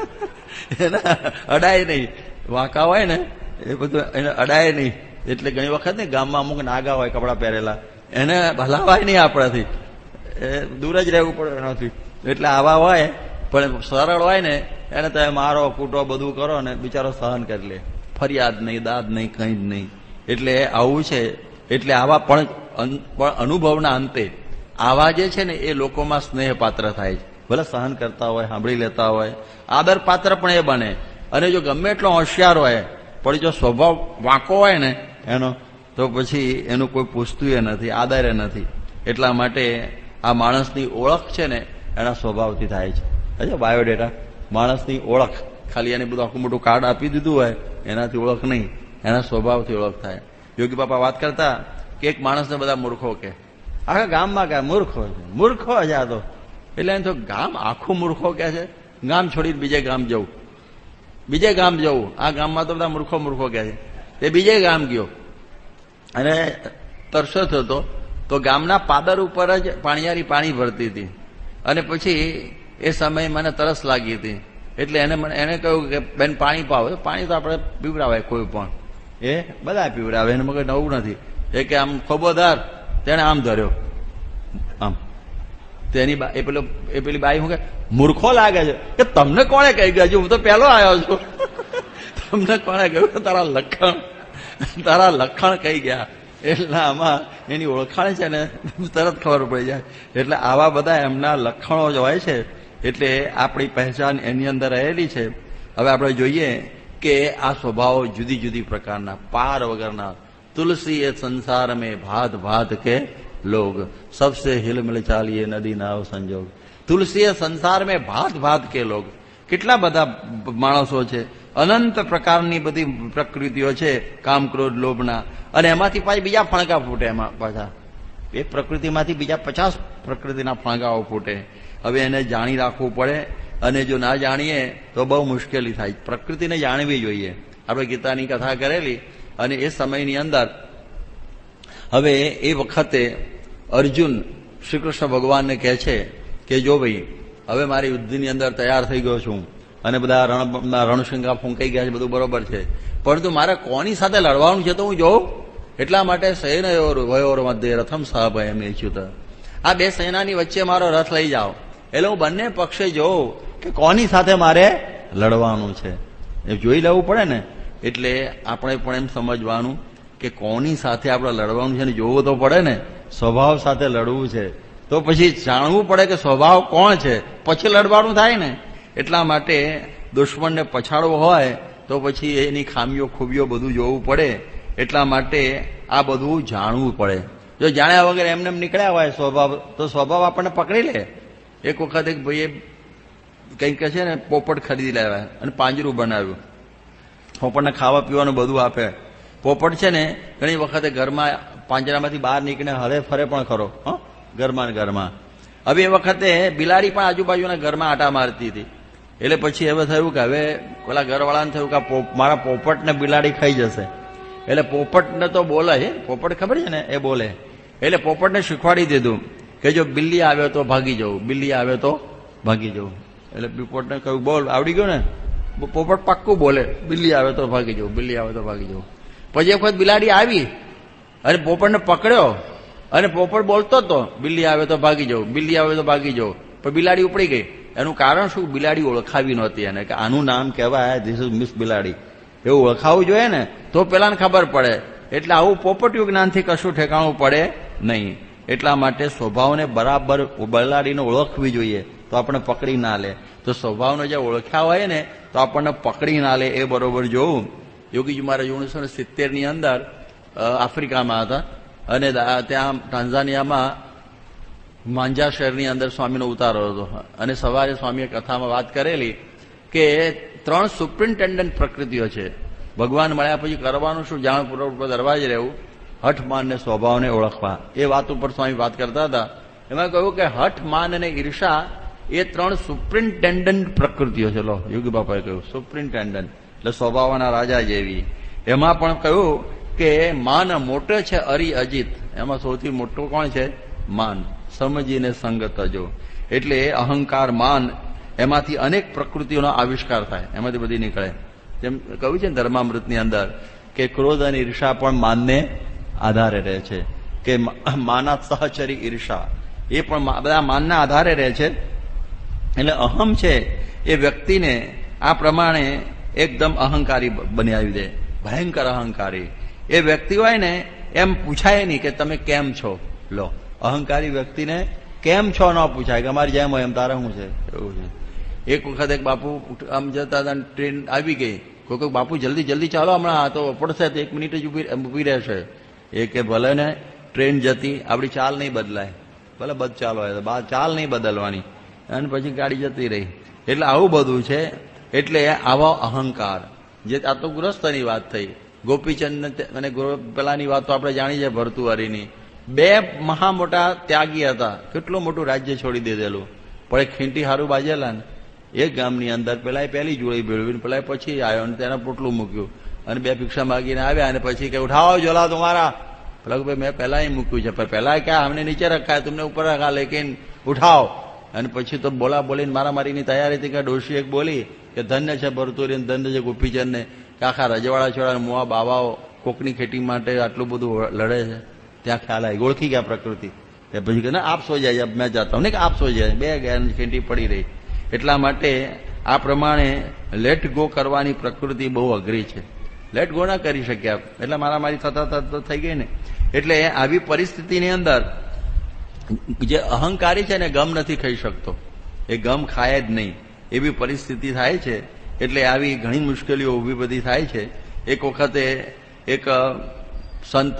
એને અડાય નહીં. વાંકા હોય ને એ બધું એને અડાય નહીં. એટલે ઘણી વખત ને ગામમાં અમુક નાગા હોય કપડા પહેરેલા, એને હલાવાય નહીં આપણાથી, એ દૂર જ રહેવું પડે એનાથી. એટલે આવા હોય, પણ સરળ હોય ને એને તમે મારો કૂટો બધું કરો ને બિચારો સહન કરી લે. ફરિયાદ નહીં, દાદ નહીં, કંઈ જ નહીં. એટલે આવું છે. એટલે આવા પણ અનુભવના અંતે આવા જે છે ને એ લોકોમાં સ્નેહ પાત્ર થાય છે. ભલે સહન કરતા હોય, સાંભળી લેતા હોય, આદર પાત્ર પણ એ બને. અને જો ગમે એટલો હોશિયાર હોય પણ જો સ્વભાવ વાંકો હોય ને એનો, તો પછી એનું કોઈ પૂછતું એ નથી, આદરે નથી. એટલા માટે આ માણસની ઓળખ છે ને એના સ્વભાવથી થાય છે. હજુ બાયોડેટા માણસની ઓળખ, ખાલી એને બધું આખું મોટું કાર્ડ આપી દીધું હોય એનાથી ઓળખ નહીં, એના સ્વભાવથી ઓળખ થાય. યોગી બાપા વાત કરતા કે એક માણસને બધા મૂર્ખો કે, આખા ગામમાં કે મૂર્ખો છે, મૂર્ખો જ આ તો. એટલે એને તો ગામ આખું મૂર્ખો કે છે, ગામ છોડીને બીજે ગામ જવું, બીજે ગામ જવું. આ ગામમાં તો બધા મૂર્ખો મૂર્ખો કે છે. તે બીજે ગામ ગયો અને તરસો થતો તો ગામના પાદર ઉપર જ પાણીયારી પાણી ભરતી હતી. અને પછી એ સમયે મને તરસ લાગી હતી. એટલે એને મને એને કહ્યું કે બેન પાણી પાવ. પાણી તો આપણે પીવડાવાય કોઈ પણ, એ બધા પીવડાવે, એને મગર નવું નથી. એ કે આમ ખોબોદાર તેને આમ ધર્યો, આમ તેની એ પેલો એ પેલી બાઈ હું કે મૂર્ખો લાગે છે કે તમને કોણે કહી ગયા? હું તો પહેલો આવ્યો છું. તમને કોણે કહ્યું? તારા લખણ તારા લખણ કહી ગયા. એટલે આમાં એની ઓળખાણ છે ને તરત ખબર પડી જાય. એટલે આવા બધા એમના લક્ષણો જ હોય છે. એટલે આપણી પહેચાન એની અંદર રહેલી છે. હવે આપણે જોઈએ કે આ સ્વભાવો જુદી જુદી પ્રકારના, પાર વગરના. તુલસી એ સંસાર મેં ભાત ભાત કે લોગ, સબસે હિલમિલ ચાલીએ નદી નાવ સંજોગ. તુલસી એ સંસાર મેં ભાત ભાત કે લોગ. કેટલા બધા માણસો છે, અનંત પ્રકારની બધી પ્રકૃતિઓ છે, કામ ક્રોધ લોભના. અને એમાંથી પાછી બીજા ફણગા ફૂટે. એમાં પાછા એ પ્રકૃતિમાંથી બીજા પચાસ પ્રકૃતિના ફણગાઓ ફૂટે. હવે એને જાણી રાખવું પડે. અને જો ના જાણીએ તો બહુ મુશ્કેલી થાય. પ્રકૃતિને જાણવી જોઈએ. આપણે ગીતાની કથા કરેલી. અને એ સમયની અંદર હવે એ વખતે અર્જુન શ્રી કૃષ્ણ ભગવાનને કહે છે કે જો ભાઈ હવે મારી યુદ્ધની અંદર તૈયાર થઈ ગયો છું અને બધા રણ રણશૃંગા ફૂંકાઈ ગયા છે, બધું બરોબર છે, પરંતુ મારે કોની સાથે લડવાનું છે તો હું જોઉં. એટલા માટે સૈનયોર વયોર મધ્ય રથમ સહભયમ એચ્યુત. આ બે સેનાની વચ્ચે મારો રથ લઈ જાઓ. એટલે હું બંને પક્ષે જોઉં કે કોની સાથે મારે લડવાનું છે. એ જોઈ લેવું પડે ને. એટલે આપણે પણ એમ સમજવાનું કે કોની સાથે આપણે લડવાનું છે ને જોવું તો પડે ને. સ્વભાવ સાથે લડવું છે તો પછી જાણવું પડે કે સ્વભાવ કોણ છે, પછી લડવાનું થાય ને. એટલા માટે દુશ્મનને પછાડવો હોય તો પછી એની ખામીઓ ખૂબીઓ બધું જોવું પડે. એટલા માટે આ બધું જાણવું પડે. જો જાણ્યા વગર એમને એમ નીકળ્યા હોય સ્વભાવ, તો સ્વભાવ આપણને પકડી લે. એક વખત એક ભાઈએ કંઈક છે ને પોપટ ખરીદી લાવ્યા અને પાંજરું બનાવ્યું. પોપટને ખાવા પીવાનું બધું આપે. પોપટ છે ને ઘણી વખતે ઘરમાં પાંજરામાંથી બહાર નીકળીને હરે ફરે પણ ખરો, હ ઘરમાં ને ઘરમાં. હવે એ વખતે બિલાડી પણ આજુબાજુના ઘરમાં આટા મારતી હતી. એટલે પછી હવે થયું કે હવે પેલા ઘરવાળાને થયું કે મારા પોપટને બિલાડી ખાઈ જશે. એટલે પોપટને તો બોલે છે, પોપટ ખબર છે ને, એ બોલે. એટલે પોપટને શીખવાડી દીધું કે જો બિલ્લી આવે તો ભાગી જવું, બિલ્લી આવે તો ભાગી જવું. એટલે પોપટને કહ્યું બોલ, આવડી ગયું ને. પોપટ પાક્કું બોલે, બિલ્લી આવે તો ભાગી જવું, બિલ્લી આવે તો ભાગી જવું. પછી એક વખત બિલાડી આવી અને પોપટને પકડ્યો અને પોપટ બોલતો હતો બિલ્લી આવે તો ભાગી જવું, બિલ્લી આવે તો ભાગી જવું. પણ બિલાડી ઉપડી ગઈ. એનું કારણ શું? બિલાડી ઓળખાવી નહોતી એને કે આનું નામ કહેવાય ધીસ ઇઝ મિસ બિલાડી. એવું ઓળખાવવું જોઈએ ને તો પેલાને ખબર પડે. એટલે આવું પોપટિયું જ્ઞાનથી કશું ઠેકાણું પડે નહીં. એટલા માટે સ્વભાવને બરાબર બિલાડીને ઓળખવી જોઈએ તો આપણે પકડી ના લે. તો સ્વભાવને જે ઓળખ્યા હોય ને તો આપણને પકડી ના લે, એ બરોબર જોવું. યોગીજી મહારાજ ઓગણીસો ને સિત્તેર ની અંદર આફ્રિકામાં હતા અને ત્યાં ટાન્ઝાનિયામાં માંજા શહેરની અંદર સ્વામીનો ઉતારો હતો. અને સવારે સ્વામીએ કથામાં વાત કરેલી કે ત્રણ સુપ્રિન્ટેન્ડન્ટ પ્રકૃતિઓ છે. ભગવાન મળ્યા પછી કરવાનું શું? જાણપૂર્વક દરવાજે રહેવું, હઠ માન ને સ્વભાવને ઓળખવા. એ વાત ઉપર સ્વામી વાત કરતા હતા. એમાં કહ્યું કે હઠ માન અને ઈર્ષા એ ત્રણ સુપ્રિન્ટેન્ડન્ટ પ્રકૃતિઓ છે. લો, યોગી બાપાએ કહ્યું સુપ્રિન્ટેન્ડન્ટ એટલે સ્વભાવના રાજા જેવી. એમાં પણ કહ્યું કે માન મોટો છે અરિ અજીત. એમાં સૌથી મોટું કોણ છે? માન. સમજીને સંગત જો. એટલે અહંકાર, માન, એમાંથી અનેક પ્રકૃતિઓનો આવિષ્કાર થાય, એમાંથી બધી નીકળે. જેમ કહ્યું છે ને ધર્મામૃતની અંદર કે ક્રોધ અને ઈર્ષા પણ માનને આધારે રહે છે. કે માના સહચરી ઈર્ષા એ પણ બધા માનના આધારે રહે છે. એટલે અહમ છે એ વ્યક્તિને આ પ્રમાણે એકદમ અહંકારી બનાવી દે, ભયંકર અહંકારી. એ વ્યક્તિ હોય ને એમ પૂછાય નહીં કે તમે કેમ છો. લો, અહંકારી વ્યક્તિને કેમ છો ન પૂછાય કે અમારી જેમ હોય એમ તારે શું છે, એવું છે. એક વખત એક બાપુ આમ જતા હતા, ટ્રેન આવી ગઈ. કોઈ કોઈ બાપુ જલ્દી જલ્દી ચાલો, હમણાં આ તો પડશે તો એક મિનિટ જ ઉભી ઉભી રહેશે. એ કે ભલે ને ટ્રેન જતી, આપણી ચાલ નહીં બદલાય, ભલે બદ ચાલ હોય બાર ચાલ નહીં બદલવાની, અને પછી ગાડી જતી રહી. એટલે આવું બધું છે. એટલે આવો અહંકાર, જે આ તો ગૃહસ્થની વાત થઈ. ગોપીચંદ અને પેલાની વાત તો આપણે જાણી છે, ભરતુહરીની. બે મહા મોટા ત્યાગી હતા, કેટલું મોટું રાજ્ય છોડી દીધેલું, પણ એક ખીંટી હારું બાજેલા ને એક ગામની અંદર પેલા પહેલી જોડી ભેળવી, પેલા પછી આવ્યો અને તેને પોટલું મૂક્યું અને બે ભિક્ષા માગીને આવ્યા. અને પછી કે ઉઠાવો જોલા તમારા. પેલા ભાઈ મેં પહેલા મૂક્યું છે, પણ પહેલા ક્યાં અમને નીચે રખાય, તમને ઉપર રખા, લેકિન ઉઠાવો. અને પછી તો બોલા બોલીને મારામારીની તૈયારી હતી કે ડોશી એક બોલી કે ધન્ય છે ભરતુહરી, ધન્ય છે ગોપીચંદને, કે આખા રજવાડા છોડા મોવા બાવાઓ કોકની ખેતી માટે આટલું બધું લડે છે. ત્યાં ખ્યાલ આવી, ઓળખી ગયા પ્રકૃતિ. પછી કે ના આપ સો જાય, મેં જાતા હું, નહીં કે આપ સો જાય. બે ગયા ખેતી પડી રહી. એટલા માટે આ પ્રમાણે લેટ ગો કરવાની પ્રકૃતિ બહુ અઘરી છે. લેટ ગો ના કરી શક્યા એટલે મારામારી થતા થતા થઈ ગઈ ને. એટલે આવી પરિસ્થિતિની અંદર જે અહંકારી છે ને ગમ નથી ખાઈ શકતો, એ ગમ ખાય જ નહીં, એવી પરિસ્થિતિ થાય છે. એટલે આવી ઘણી મુશ્કેલીઓ ઊભી બધી થાય છે. એક વખતે એક સંત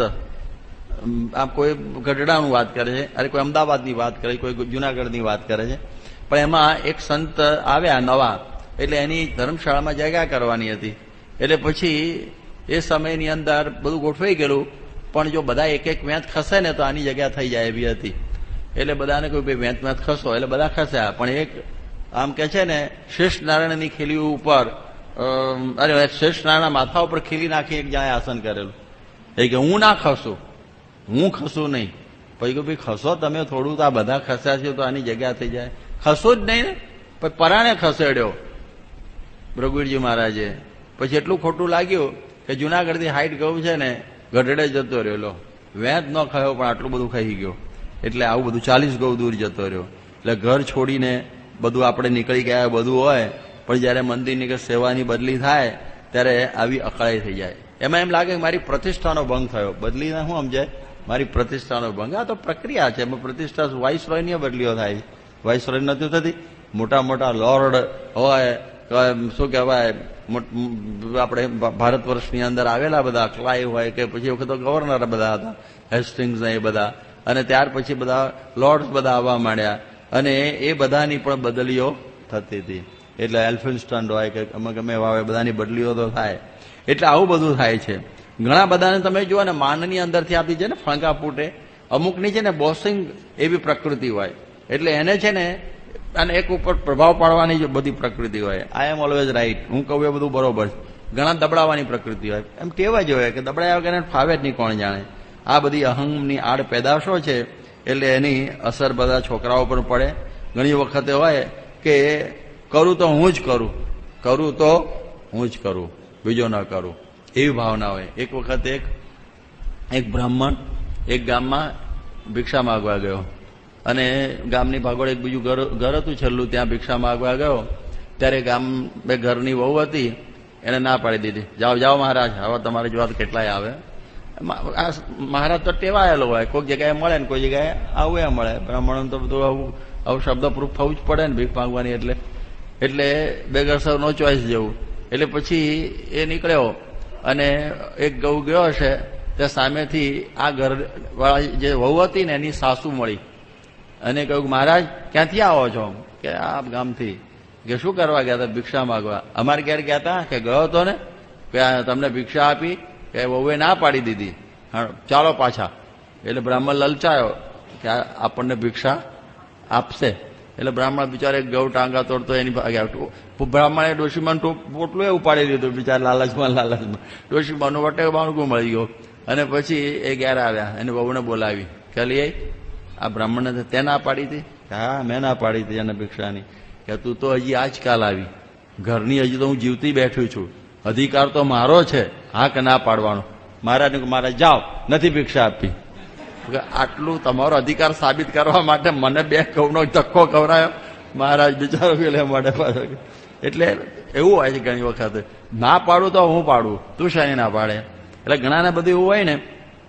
આમ કોઈ ગઢડાનું વાત કરે છે, અરે કોઈ અમદાવાદની વાત કરે, કોઈ જુનાગઢની વાત કરે છે. પણ એમાં એક સંત આવ્યા નવા, એટલે એની ધર્મશાળામાં જગ્યા કરવાની હતી. એટલે પછી એ સમયની અંદર બધું ગોઠવાઈ ગયેલું, પણ જો બધા એક એક વેંત ખસે ને તો આની જગ્યા થઈ જાય એવી હતી. એટલે બધાને કોઈ ભાઈ વેંત વેંત ખસો, એટલે બધા ખસ્યા. પણ એક આમ કે છે ને શેષ નારાયણની ખીલી ઉપર, અરે શેષ નારાયણ માથા ઉપર ખીલી નાખી એક જ્યાં આસન કરેલું. એ કે હું ના ખસું, હું ખસું નહીં. પછી કે ભાઈ ખસો તમે થોડું, તો આ બધા ખસ્યા છે તો આની જગ્યા થઈ જાય. ખસો જ નહીં ને, પછી પરાણે ખસેડ્યો રઘુવીરજી મહારાજે. પછી એટલું ખોટું લાગ્યું કે જુનાગઢથી હાઈટ ગયું છે ને ગઢડે જતો રહ્યો. વેદ ન ખાયો પણ આટલું બધું ખાઈ ગયો. એટલે આવું બધું ચાલીસ ગૌ દૂર જતો રહ્યો. એટલે ઘર છોડીને બધું આપણે નીકળી ગયા બધું હોય, પણ જયારે મંદિરની કે સેવાની બદલી થાય ત્યારે આવી અકળાઈ થઈ જાય. એમાં એમ લાગે કે મારી પ્રતિષ્ઠાનો ભંગ થયો. બદલીને શું સમજાય? મારી પ્રતિષ્ઠાનો ભંગ. આ તો પ્રક્રિયા છે. પ્રતિષ્ઠા વાઇસરોયની બદલીઓ થાય, વાઇસરોય નથી થતી. મોટા મોટા લોર્ડ હોય, શું કહેવાય, આપણે ભારત વર્ષની અંદર આવેલા બધા ક્લાઇવ હોય કે પછી વખત ગવર્નર બધા હતા, હેસ્ટિંગ્સ ને એ બધા. અને ત્યાર પછી બધા લોર્ડ્સ બધા આવવા માંડ્યા અને એ બધાની પણ બદલીઓ થતી હતી. એટલે એલ્ફિન્સ્ટન હોય કે ગમે ગમે આવે બધાની બદલીઓ તો થાય. એટલે આવું બધું થાય છે. ઘણા બધાને તમે જુઓ ને માનની અંદરથી આપી છે ને ફણકા ફૂટે. અમુકની છે ને બોસિંગ એવી પ્રકૃતિ હોય, એટલે એને છે ને અને એક ઉપર પ્રભાવ પાડવાની જે બધી પ્રકૃતિ હોય, આઈ એમ ઓલવેઝ રાઈટ, હું કહું એ બધું બરોબર છે. ઘણા દબડાવવાની પ્રકૃતિ હોય, એમ ટેવા જ હોય કે દબડાયા વગર ફાવે જ નહીં, કોણ જાણે. આ બધી અહંની આડ પેદાશો છે, એટલે એની અસર બધા છોકરાઓ પર પડે. ઘણી વખતે હોય કે કરું તો હું જ કરું, કરું તો હું જ કરું, બીજો ન કરું, એવી ભાવના હોય. એક વખત એક એક બ્રાહ્મણ એક ગામમાં ભિક્ષા માગવા ગયો, અને ગામની ભાગોળ એક બીજું ઘર ઘર હતું છેલ્લું, ત્યાં ભિક્ષા માગવા ગયો. ત્યારે ગામ બે ઘરની વહુ હતી, એને ના પાડી દીધી, જાઓ જાઓ મહારાજ, હવે તમારી જ વાત કેટલાય આવે. આ મહારાજ તો ટેવાયેલો હોય, કોઈક જગ્યાએ મળે ને કોઈ જગ્યાએ આવું એ મળે. બ્રાહ્મણો તો બધું આવું આવું શબ્દ પ્રૂફ થવું જ પડે ને ભીખ માંગવાની, એટલે એટલે બેગર સર નો ચોઈસ જેવું. એટલે પછી એ નીકળ્યો અને એક ગૌ ગયો હશે, ત્યાં સામેથી આ ઘર વાળા જે વહુ હતી ને એની સાસુ મળી અને કહ્યું, મહારાજ ક્યાંથી આવો છો? કે આ ગામથી. કે શું કરવા ગયા હતા? ભિક્ષા માગવા. અમારે ઘેર ગયા હતા? કે ગયો હતો ને, કે તમને ભિક્ષા આપી? કે વહુએ ના પાડી દીધી, હા ચાલો પાછા. એટલે બ્રાહ્મણ લલચાયો કે આપણને ભિક્ષા આપશે. એટલે બ્રાહ્મણ બિચારે ગૌ ટાંગા તોડતો એની બ્રાહ્મણે ડોશીમાન પોટલું એ ઉપાડી લીધું, બિચારા લાલચમાં લાલચમાં ડોશીમાનું વટે બાણકું મળી ગયો. અને પછી એ ઘેર આવ્યા, એને વહુને બોલાવી કે લઈ આ બ્રાહ્મણને તે ના પાડી હતી? હા મેં ના પાડી હતી એને ભિક્ષાની. કે તું તો હજી આજકાલ આવી, ઘરની હજી તો હું જીવતી બેઠું છું, અધિકાર તો મારો છે હા કે ના પાડવાનો. મહારાજને મહારાજ જાઓ, નથી ભિક્ષા આપી. આટલું તમારો અધિકાર સાબિત કરવા માટે મને બે ઘઉંનો ધક્કો ખવડાયો મહારાજ, બિચારો પેલે મળે પાછો. એટલે એવું હોય છે ઘણી વખત, ના પાડું તો હું પાડું, તું શાની ના પાડે. એટલે ઘણાને બધું એવું હોય ને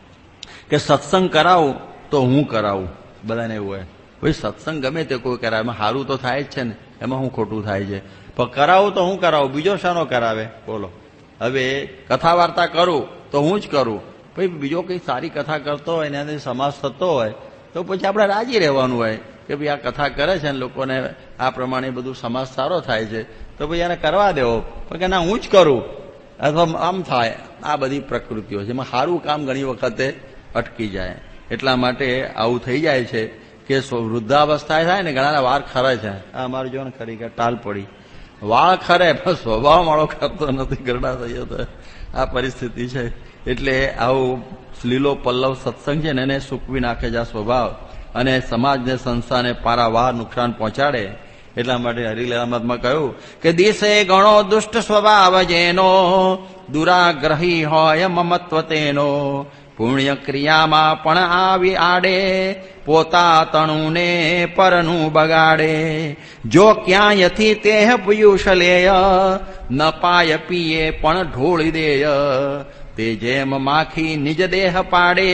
કે સત્સંગ કરાવું તો હું કરાવું, બધાને એવું હોય. ભાઈ સત્સંગ ગમે તે કોઈ કરાવે, એમાં સારું તો થાય જ છે ને, એમાં શું ખોટું થાય છે? પણ કરાવું તો હું કરાવું, બીજો શાનો કરાવે બોલો? હવે કથા વાર્તા કરું તો હું જ કરું, ભાઈ બીજો કંઈ સારી કથા કરતો હોય ને એનાથી સમાજ થતો હોય તો પછી આપણે રાજી રહેવાનું હોય કે ભાઈ આ કથા કરે છે ને લોકોને આ પ્રમાણે બધું સમાજ સારો થાય છે, તો ભાઈ એને કરવા દેવો. પણ કે ના હું જ કરું અથવા આમ થાય, આ બધી પ્રકૃતિઓ છે, એમાં સારું કામ ઘણી વખતે અટકી જાય. એટલા માટે આવું થઈ જાય છે કે વૃદ્ધાવસ્થા થાય ને ઘણાના વાર ખરે છે. આ અમારે જો ને ખરી કે ટાલ પડી, વાળ ખરે પણ સ્વભાવ માળો કરતો નથી, ગરડા થઈ જતો, આ પરિસ્થિતિ છે. એટલે આવું લીલો પલ્લવ સત્સંગ છે ને એને સૂકવી નાખે છે આ સ્વભાવ, અને સમાજને સંસ્થાને પારાવાર નુકસાન પહોંચાડે. એટલા માટે હરિલીલામતમાં કહ્યું કે દિશે ગણો દુષ્ટ સ્વભાવ જેનો, દુરાગ્રહી હોય મમત્વ તેનો, પુણ્ય ક્રિયામાં પણ આવી આડે, પોતા તણુને પરનું બગાડે. જો ક્યાંયથી તેહ પિયુષ લેય, ન પાય પીએ પણ ઢોળી દેય, તે જેમ માખી નિજ દેહ પાડે,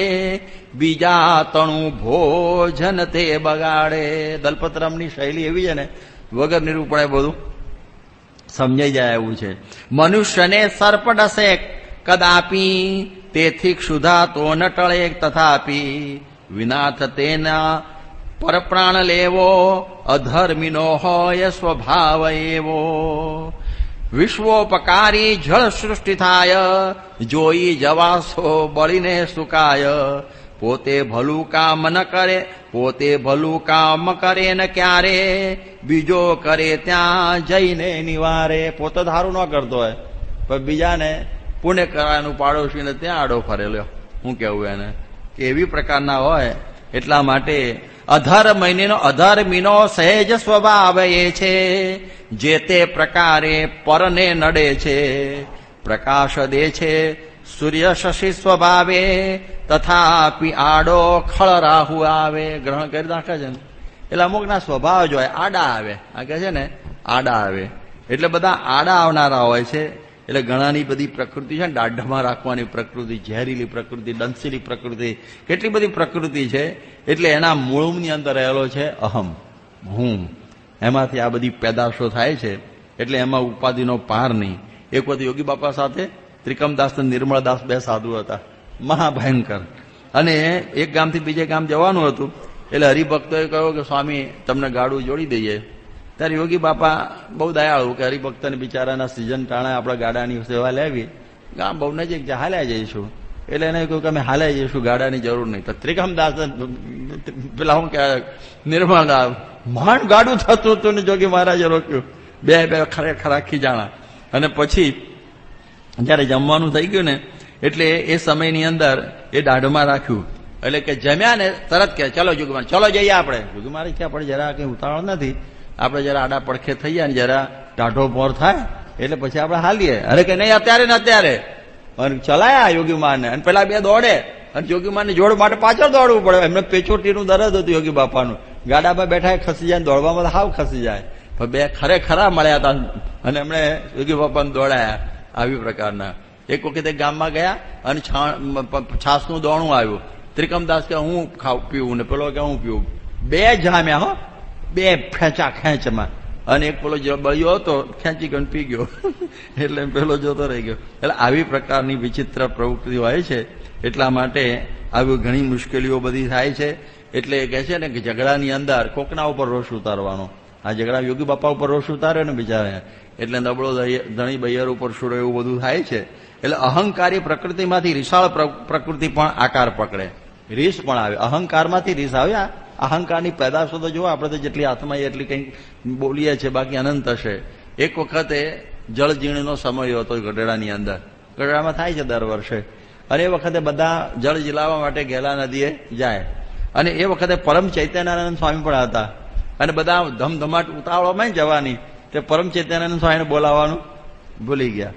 બીજા તણું ભોજન તે બગાડે. દલપતરામની શૈલી એવી છે ને, વગર નિરૂપણે બધું સમજાઈ જાય એવું છે. મનુષ્યને સર્પ ડસે કદાપી, તેથી ક્ષુધા તો ન ટળે તથાપી, વિનાથ તેના પરપ્રાણ લેવો, અધર્મીનો હોય સ્વભાવ એવો. વિશ્વોપકારી જળ સૃષ્ટિ થાય, જોઈ જવાસો બળીને સુકાય, પોતે ભલું કામ ન કરે, પોતે ભલું કામ કરે ને ક્યારે, બીજો કરે ત્યાં જઈને નિવારે. પોતે ધારું ન કરતો હોય પણ બીજાને પુણ્ય કરાયનું પાડોશીને ત્યાં આડો ફરેલો, હું કેવું એને કે એવી પ્રકારના હોય. એટલા માટે અધર્મીનો અધર્મીનો સહેજ સ્વભાવ એ છે, જે તે પ્રકારે પરને નડે છે. પ્રકાશ દે છે સૂર્ય શશી સ્વભાવે, તથાપી આડો ખળ રાહુ આવે. ગ્રહણ કરી નાખે છે ને, એટલે અમુકના સ્વભાવ જ હોય આડા આવે. આ કહે છે ને આડા આવે, એટલે બધા આડા આવનારા હોય છે. એટલે ઘણાની બધી પ્રકૃતિ છે ને, દાઢમાં રાખવાની પ્રકૃતિ, ઝેરીલી પ્રકૃતિ, દંશીલી પ્રકૃતિ, કેટલી બધી પ્રકૃતિ છે. એટલે એના મૂળની અંદર રહેલો છે અહમ, હું. એમાંથી આ બધી પેદાશો થાય છે. એટલે એમાં ઉપાધિનો પાર નહીં. એક વખત યોગી બાપા સાથે ત્રિકમદાસ અને નિર્મળદાસ બે સાધુ હતા, મહાભયંકર. અને એક ગામથી બીજે ગામ જવાનું હતું. એટલે હરિભક્તોએ કહ્યું કે સ્વામી તમને ગાડું જોડી દઈએ. ત્યારે યોગી બાપા બહુ દયાળુ કે હરિભક્તને બિચારાના સિઝન ટાણે આપણા ગાડાની સેવા લેવી, ગામ બહુ નજીક છે, હાલ્યા જઈશું. એટલે એને કહ્યું કે અમે હાલે જઈશું, ગાડાની જરૂર નહીં. તો ત્રિકમદાસ પેલા હું કે નિર્મળ માંડ ગાડું થતું હતું ને જોગી મહારાજે રોક્યું. બે બે ખરેખર ખીજાણા. અને પછી જયારે જમવાનું થઈ ગયું ને એટલે એ સમયની અંદર એ દાઢમાં રાખ્યું. એટલે કે જમ્યા ને તરત કે ચલો જોગી મહારાજ, ચલો જઈએ આપણે. જોગી મહારાજ કે આપણે જરા કઈ ઉતાવળ નથી, આપણે જરા આડા પડખે થઈ જાય ને જરા ટાઢો પોર થાય એટલે પછી આપણે હાલીએ. અરે કે નહીં અત્યારે ને અત્યારે. અને ચલાયા યોગીમાન ને, અને પેલા બે દોડે અને યોગીમાનની જોડ માટે પાછળ દોડવું પડે. એમને પેચોટીનું દર્દ હતું યોગી બાપાનું. ગાડામાં બેઠા ખસી જાય, દોડવામાં હાવ ખસી જાય. પણ બે ખરેખરા મળ્યા હતા અને એમણે યોગી બાપાને દોડાયા. આવી પ્રકારના એક વખતે ગામમાં ગયા અને છાસનું દોણું આવ્યું. ત્રિકમદાસ કે હું ખાવ પીવું ને પેલો કે હું પીવું. બે જામ્યા હો, બે ખેંચા ખેંચમાં. અને એક પેલો બળ્યો હતો ખેંચી ગયો પી ગયો એટલે પેલો જોતો રહી ગયો. એટલે આવી પ્રકારની વિચિત્ર પ્રવૃત્તિ હોય છે. એટલા માટે આવી ઘણી મુશ્કેલીઓ બધી થાય છે. એટલે કહે છે ને કે ઝઘડાની અંદર કોકના ઉપર રોષ ઉતારવાનો. આ ઝઘડા યોગી બાપા ઉપર રોષ ઉતાર્યો ને બિચારે, એટલે નબળો ધણી બૈયર ઉપર સુડો એવું બધું થાય છે. એટલે અહંકારી પ્રકૃતિમાંથી રીસાળ પ્રકૃતિ પણ આકાર પકડે, રીસ પણ આવે. અહંકારમાંથી રીસ આવે. અહંકારની પેદાશો તો જુઓ, આપણે તો જેટલી હાથમાં એટલી કંઈક બોલીએ છીએ, બાકી અનંત હશે. એક વખતે જળજીણનો સમય હતો ગઢડાની અંદર. ગઢડામાં થાય છે દર વર્ષે. અને એ વખતે બધા જળ જીલાવવા માટે ઘેલા નદીએ જાય. અને એ વખતે પરમ ચૈતન્યાનંદ સ્વામી પણ હતા. અને બધા ધમધમાટ ઉતાવળમાં જવાની તે પરમ ચૈતન્યાનંદ સ્વામીને બોલાવવાનું ભૂલી ગયા,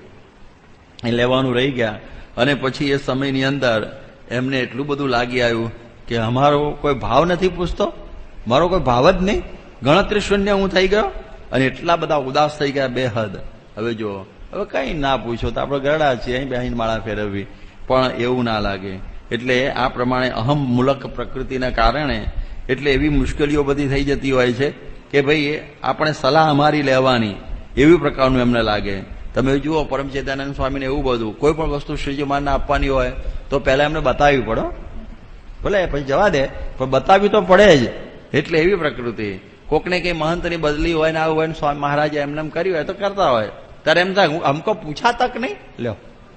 એ લેવાનું રહી ગયા. અને પછી એ સમયની અંદર એમને એટલું બધું લાગી આવ્યું કે અમારો કોઈ ભાવ નથી પૂછતો, મારો કોઈ ભાવ જ નહીં, ગણતરી શૂન્ય હું થઈ ગયો. અને એટલા બધા ઉદાસ થઈ ગયા બેહદ. હવે જો હવે કઈ ના પૂછો તો આપણે ગરડા છીએ, અહીં બેહીને માળા ફેરવવી, પણ એવું ના લાગે. એટલે આ પ્રમાણે અહમ મૂલક પ્રકૃતિના કારણે એટલે એવી મુશ્કેલીઓ બધી થઈ જતી હોય છે કે ભાઈ આપણે સલાહ અમારી લેવાની એવી પ્રકારનું એમને લાગે. તમે જુઓ પરમ ચેતનાનંદ સ્વામીને એવું બધું કોઈ પણ વસ્તુ શ્રીજી મહારાજને આપવાની હોય તો પહેલા એમને બતાવવી પડે. ભલે પછી જવા દે પણ બતાવવી તો પડે જ. એટલે એવી પ્રકૃતિ. કોકને કઈ મહંતની બદલી હોય ને આવું હોય ને સ્વામી મહારાજે એમને એમ કર્યું હોય તો કરતા હોય. ત્યારે એમ થાય અમકો પૂછા તક નહીં લ્યો,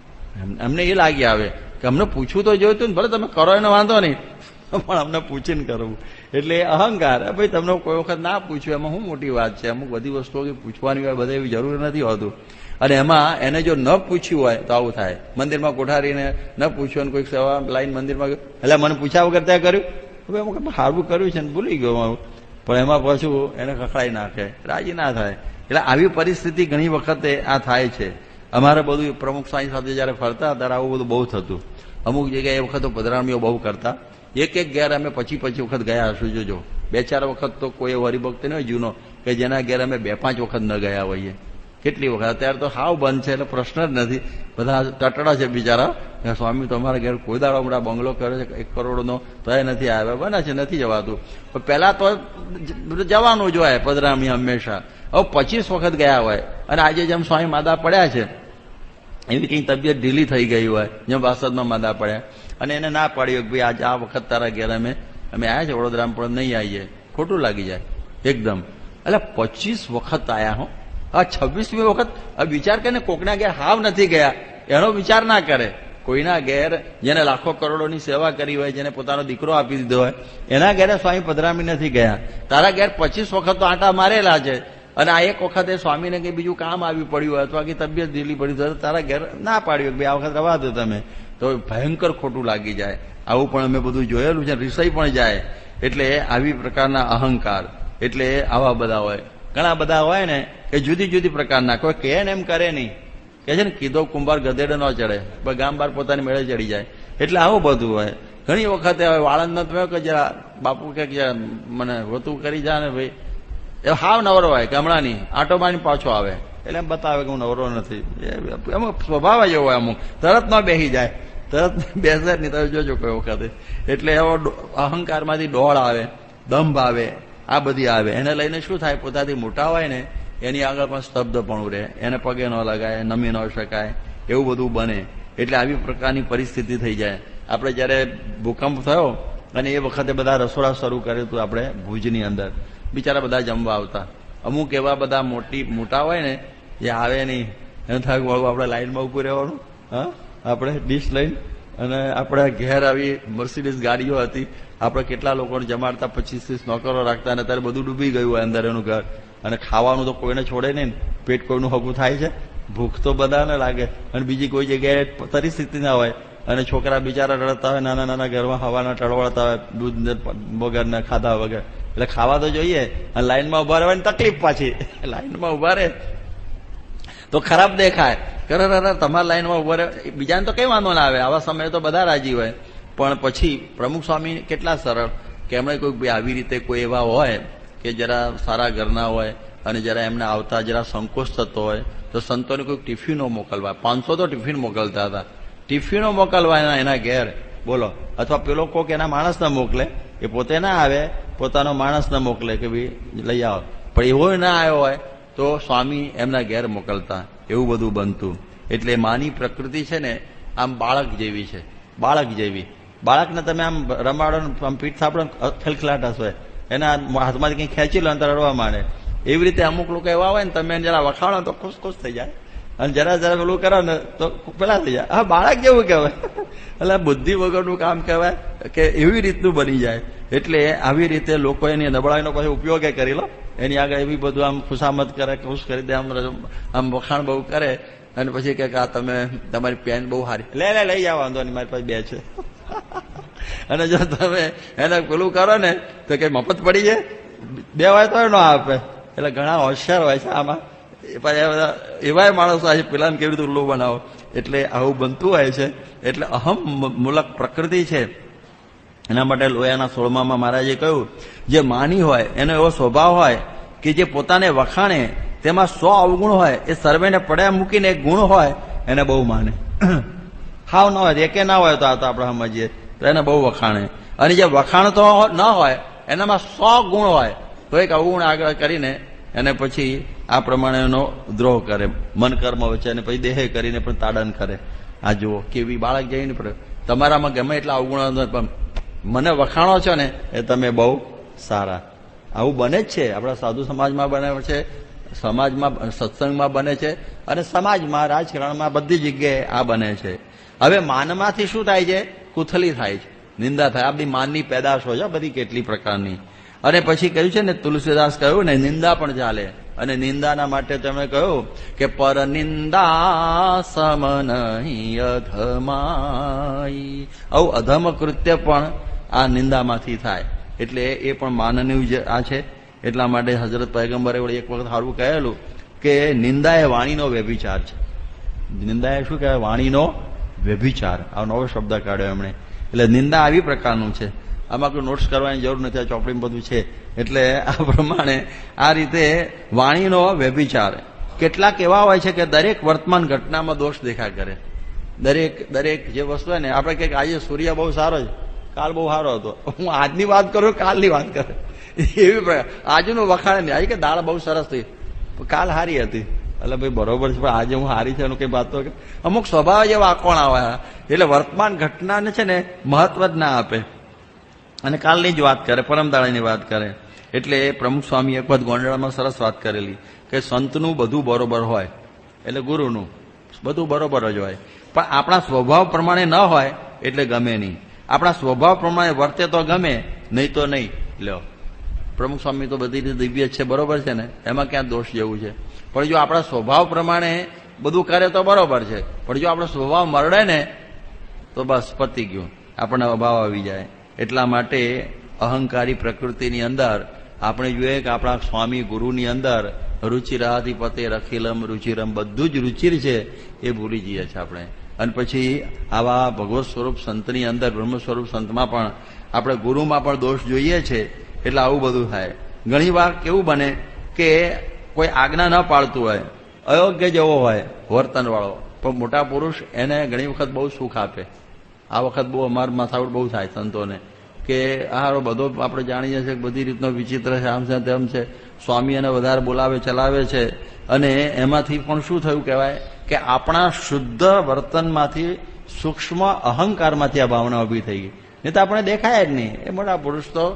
એમને એ લાગી આવે કે અમને પૂછવું તો જોઈતું ને, ભલે તમે કરો એને વાંધો નહીં પણ અમને પૂછીને કરવું. એટલે અહંકાર. ભાઈ તમને કોઈ વખત ના પૂછ્યું એમાં શું મોટી વાત છે. અમુક બધી વસ્તુઓ પૂછવાની હોય બધા એવી જરૂર નથી હોતું. અને એમાં એને જો ન પૂછ્યું હોય તો આવું થાય. મંદિરમાં કોઠારીને ન પૂછ્યું અને કોઈક સેવા લાઈન મંદિરમાં ગયું, એટલે મને પૂછ્યા વગર ત્યાં કર્યું, હવે અમુક સારું કર્યું છે ને ભૂલી ગયો મારું, પણ એમાં પાછું એને ખખડાઈ નાખે, રાજી ના થાય. એટલે આવી પરિસ્થિતિ ઘણી વખતે આ થાય છે. અમારે બધું પ્રમુખ સ્વામી સાથે જયારે ફરતા ત્યારે આવું બધું બહુ થતું. અમુક જગ્યાએ એ વખત પધરામણીઓ બહુ કરતા. એક એક ઘેર અમે પછી પછી વખત ગયા હશું. જોજો બે ચાર વખત તો કોઈ હરિભક્ત નહીં હોય જૂનો કે જેના ઘેર અમે બે પાંચ વખત ન ગયા હોઈએ. કેટલી વખત. અત્યારે તો હાવ બંધ છે એટલે પ્રશ્ન જ નથી. બધા ટટડા છે બિચારા. સ્વામી તમારા ઘેર કોઈ દાડો હમણાં બંગલો કરે છે એક કરોડનો તો એ નથી આવ્યા, બને છે નથી જવાતું. પણ પહેલા તો જવાનું જ હોય પધરામણી હંમેશા. હવે પચીસ વખત ગયા હોય અને આજે જેમ સ્વામી માદા પડ્યા છે એવી કઈ તબિયત ઢીલી થઈ ગઈ હોય, જેમ વાસદમાં માદા પડ્યા અને એને ના પાડ્યું કે ભાઈ આજે આ વખત તારા ઘેર અમે અમે આવ્યા છે વડોદરામાં પણ નહીં આવીએ, ખોટું લાગી જાય એકદમ. એટલે પચીસ વખત આવ્યા હો. આ છવ્વીસમી વખત વિચાર કરીને કોકના ઘેર હાવ નથી ગયા એનો વિચાર ના કરે. કોઈના ઘેર જેને લાખો કરોડોની સેવા કરી હોય, જેને પોતાનો દીકરો આપી દીધો હોય, એના ઘેરે સ્વામી પધરામણી નથી ગયા. તારા ઘેર પચીસ વખત તો આંટા મારેલા છે અને આ એક વખતે સ્વામીને કઈ બીજું કામ આવી પડ્યું હોય અથવા કે તબિયત ઢીલી પડી હોય તારા ઘેર ના પાડ્યું કે ભાઈ આ વખત રવા દો તમે, તો ભયંકર ખોટું લાગી જાય. આવું પણ અમે બધું જોયેલું છે, રિસાઈ પણ જાય. એટલે આવી પ્રકારના અહંકાર એટલે આવા બધા હોય. ઘણા બધા હોય ને કે જુદી જુદી પ્રકારના. કોઈ કહે ને એમ કરે નહીં, કે છે ને કીધો કુંભાર ગધેડે ન ચડે, પણ ગામ બાર પોતાની મેળે ચડી જાય. એટલે આવું બધું હોય. ઘણી વખતે હવે વાળંદ ન થયો કે જરા બાપુ કે મને હોતું કરી જા ને ભાઈ, એ હાવ નવરો હોય કે હમણાં નહીં આટો મારીને પાછો આવે એટલે એમ બતાવે કે હું નવરો નથી. અમુક સ્વભાવ જ એવો હોય, અમુક તરત ન બેસી જાય, તરત બેસે જ નહીં. તમે જોજો કોઈ વખતે. એટલે એવો અહંકારમાંથી ડોળ આવે, દંભ આવે, આ બધી આવે. એને લઈને શું થાય, પોતાથી મોટા હોય ને એની આગળ પણ સ્તબ્ધપણું રહે, એને પગે ન લગાય, નમી ન શકાય, એવું બધું બને. એટલે આવી પ્રકારની પરિસ્થિતિ થઈ જાય. આપણે જયારે ભૂકંપ થયો અને એ વખતે બધા રસોડા શરૂ કર્યું હતું આપણે ભુજની અંદર, બિચારા બધા જમવા આવતા. અમુક એવા બધા મોટી મોટા હોય ને જે આવે નહીં, એમ થાય વાળું આપણે લાઈનમાં ઉભું રહેવાનું, હા આપણે ડીશ લઈને અને આપણે ઘેર આવી મર્સિડીઝ ગાડીઓ હતી, આપણે કેટલા લોકોને જમાડતા, પચીસ ત્રીસ નોકરો રાખતા, અને ત્યારે બધું ડૂબી ગયું હોય અંદર એનું ઘર. અને ખાવાનું તો કોઈને છોડે નહીં, પેટ કોઈનું હગું થાય છે, ભૂખ તો બધાને લાગે. અને બીજી કોઈ જગ્યાએ પરિસ્થિતિ ના હોય, અને છોકરા બિચારા રડતા હોય, નાના નાના ઘરમાં હવાના ટળવળતા હોય, દૂધ વગર ને ખાધા વગર. એટલે ખાવા તો જોઈએ, અને લાઈનમાં ઉભા રહેવાની તકલીફ પાછી. લાઈનમાં ઉભા રહે તો ખરાબ દેખાય, કરે તમારા લાઈનમાં ઉભા રહે, બીજાને તો કઈ વાંધો ના આવે, આવા સમયે તો બધા રાજી હોય. પણ પછી પ્રમુખ સ્વામી કેટલા સરળ કે એમણે કોઈ આવી રીતે કોઈ એવા હોય કે જરા સારા ઘરના હોય, અને જરા એમને આવતા જરા સંકોચ થતો હોય, તો સંતોને કોઈ ટિફિનો મોકલવા. પાંચસો તો ટિફિન મોકલતા હતા, ટિફિનો મોકલવા એના એના ઘેર, બોલો. અથવા પેલો કોક એના માણસ ના મોકલે, એ પોતે ના આવે, પોતાનો માણસ ના મોકલે કે ભાઈ લઈ આવો. પણ એવો ના આવ્યો હોય તો સ્વામી એમના ઘેર મોકલતા, એવું બધું બનતું. એટલે માની પ્રકૃતિ છે ને આમ બાળક જેવી છે, બાળક જેવી. બાળકને તમે આમ રમાડો, આમ પીઠ થાપડો, ખલખલાટ હશે, એના હાથમાંથી કંઈ ખેંચી લો તો રડવા માંડે. એવી રીતે અમુક લોકો એવા હોય ને, તમે જરા વખાણો તો ખુશ ખુશ થઈ જાય, અને જરા જરા પેલું કરો ને તો પેલા થઈ જાય. હા, બાળક જેવું કહેવાય, એટલે બુદ્ધિ વગરનું કામ કહેવાય કે એવી રીતનું બની જાય. એટલે આવી રીતે લોકો એની નબળાઈનો પછી ઉપયોગ કરી લો, એની આગળ એવી બધું આમ ખુશામત કરે, ખુશ કરી દે, આમ આમ વખાણ બહુ કરે, અને પછી કે આ તમે તમારી પેન બહુ સારી, લે લે લઈ જાવ, વાંધો નહીં, મારી પાસે બે છે. અને જો તમે એને પેલું કરો ને તો કે મફત પડી જાય, બે હોય તો ન આપે. એટલે ઘણા હોશિયાર હોય છે આમાં, એવાય માણસો છે, પેલાને કેવી રીતે ઉલ્લુ બનાવો. એટલે આવું બનતું હોય છે. એટલે અહમ મૂલક પ્રકૃતિ છે. એના માટે લોયાના સોળમામાં મહારાજે કહ્યું, જે માની હોય એનો એવો સ્વભાવ હોય કે જે પોતાને વખાણે તેમાં સો અવગુણ હોય, એ સર્વેને પડ્યા મૂકીને એક ગુણ હોય એને બહુ માને. હાવ ન હોય, એકે ના હોય તો આ તો આપણે સમજીએ તો એને બહુ વખાણે. અને જે વખાણતો ન હોય એનામાં સો ગુણ હોય તો એક અવગુણ આગળ કરીને એને પછી આ પ્રમાણેનો દ્રોહ કરે, મન કર્મ વચ્ચે, અને પછી દેહે કરીને પણ તાડન કરે. આ જુઓ કેવી બાળક જઈને પડે. તમારામાં ગમે એટલા અવગુણ, પણ મને વખાણો છો ને એ તમે બહુ સારા. આવું બને જ છે, આપણા સાધુ સમાજમાં બને છે, સમાજમાં સત્સંગમાં બને છે, અને સમાજમાં રાજકારણમાં બધી જગ્યાએ આ બને છે. હવે માનમાંથી શું થાય છે? કુથલી થાય છે, નિંદા થાય. આ બધી માનની પેદાશો છે બધી, કેટલી પ્રકારની. અને પછી કહ્યું છે ને, તુલસીદાસ કહ્યું ને, નિંદા પણ ચાલે. અને નિંદાના માટે તેમણે કહ્યું કે પર નિંદા સમ નહીં અધમાઈ. આવું અધમ કૃત્ય પણ આ નિંદામાંથી થાય. એટલે એ પણ માનનીય જ આ છે. એટલા માટે હજરત પયગંબરે એક વખત સારું કહેલું કે નિંદા એ વાણીનો વ્યભિચાર છે. નિંદા એ શું કહેવાય? વાણીનો વ્યભિચાર. આ નવો શબ્દ કાઢ્યો એમણે. એટલે નિંદા આવી પ્રકારનું છે. આમાં કોઈ નોટ્સ કરવાની જરૂર નથી, આ ચોપડીમાં બધું છે. એટલે આ પ્રમાણે આ રીતે વાણીનો વ્યભિચાર. કેટલાક એવા હોય છે કે દરેક વર્તમાન ઘટનામાં દોષ દેખા કરે. દરેક દરેક જે વસ્તુ હોય ને, આપણે કંઈક આજે સૂર્ય બહુ સારો છે, કાલ બહુ સારો હતો, હું આજની વાત કરું, કાલની વાત કરે, એવી આજનું વખાણ નહીં. આજે કે દાળ બહુ સરસ થઈ, કાલ હારી હતી, એટલે ભાઈ બરોબર છે, પણ આજે હું હારી છે એનું કઈ વાત તો. અમુક સ્વભાવ જેવા કોણ આવે, એટલે વર્તમાન ઘટનાને છે ને મહત્વ જ ના આપે, અને કાલની જ વાત કરે, પરમદાળાની વાત કરે. એટલે પ્રમુખ સ્વામી એક વખત ગોંડળામાં સરસ વાત કરેલી કે સંતનું બધું બરોબર હોય, એટલે ગુરુનું બધું બરોબર જ હોય, પણ આપણા સ્વભાવ પ્રમાણે ન હોય એટલે ગમે નહીં. આપણા સ્વભાવ પ્રમાણે વર્તે તો ગમે, નહીં તો નહીં. લ્યો, પ્રમુખ સ્વામી તો બધી રીતે દિવ્ય છે, બરોબર છે ને, એમાં ક્યાં દોષ જેવું છે. પણ જો આપણા સ્વભાવ પ્રમાણે બધું કરે તો બરોબર છે, પણ જો આપણો સ્વભાવ મરડે ને તો બસ પતી ગયું, આપણને અભાવ આવી જાય. એટલા માટે અહંકારી પ્રકૃતિની અંદર આપણે જોઈએ કે આપણા સ્વામી ગુરુની અંદર રુચિરાધિપતે રખિલમ રુચિરમ, બધું જ રુચિર છે, એ ભૂલી જઈએ છીએ આપણે. અને પછી આવા ભગવત સ્વરૂપ સંતની અંદર, બ્રહ્મ સ્વરૂપ સંતમાં પણ આપણે ગુરુમાં પણ દોષ જોઈએ છે. એટલે આવું બધું થાય. ઘણી વાર કેવું બને કે કોઈ આજ્ઞા ન પાળતું હોય, અયોગ્ય જેવો હોય વર્તન વાળો, પણ મોટા પુરુષ એને ઘણી વખત બહુ સુખ આપે. આ વખત બહુ અમાર માથાવડ બહુ થાય સંતોને કે આ બધો આપણે જાણીએ છીએ બધી રીતનો વિચિત્ર છે, આમ છે તેમ છે, સ્વામી એને વધારે બોલાવે ચલાવે છે. અને એમાંથી પણ શું થયું કહેવાય કે આપણા શુદ્ધ વર્તનમાંથી, સૂક્ષ્મ અહંકારમાંથી આ ભાવના ઉભી થઈ ગઈ. નહીં તો આપણે દેખાય જ નહીં. એ મોટા પુરુષ તો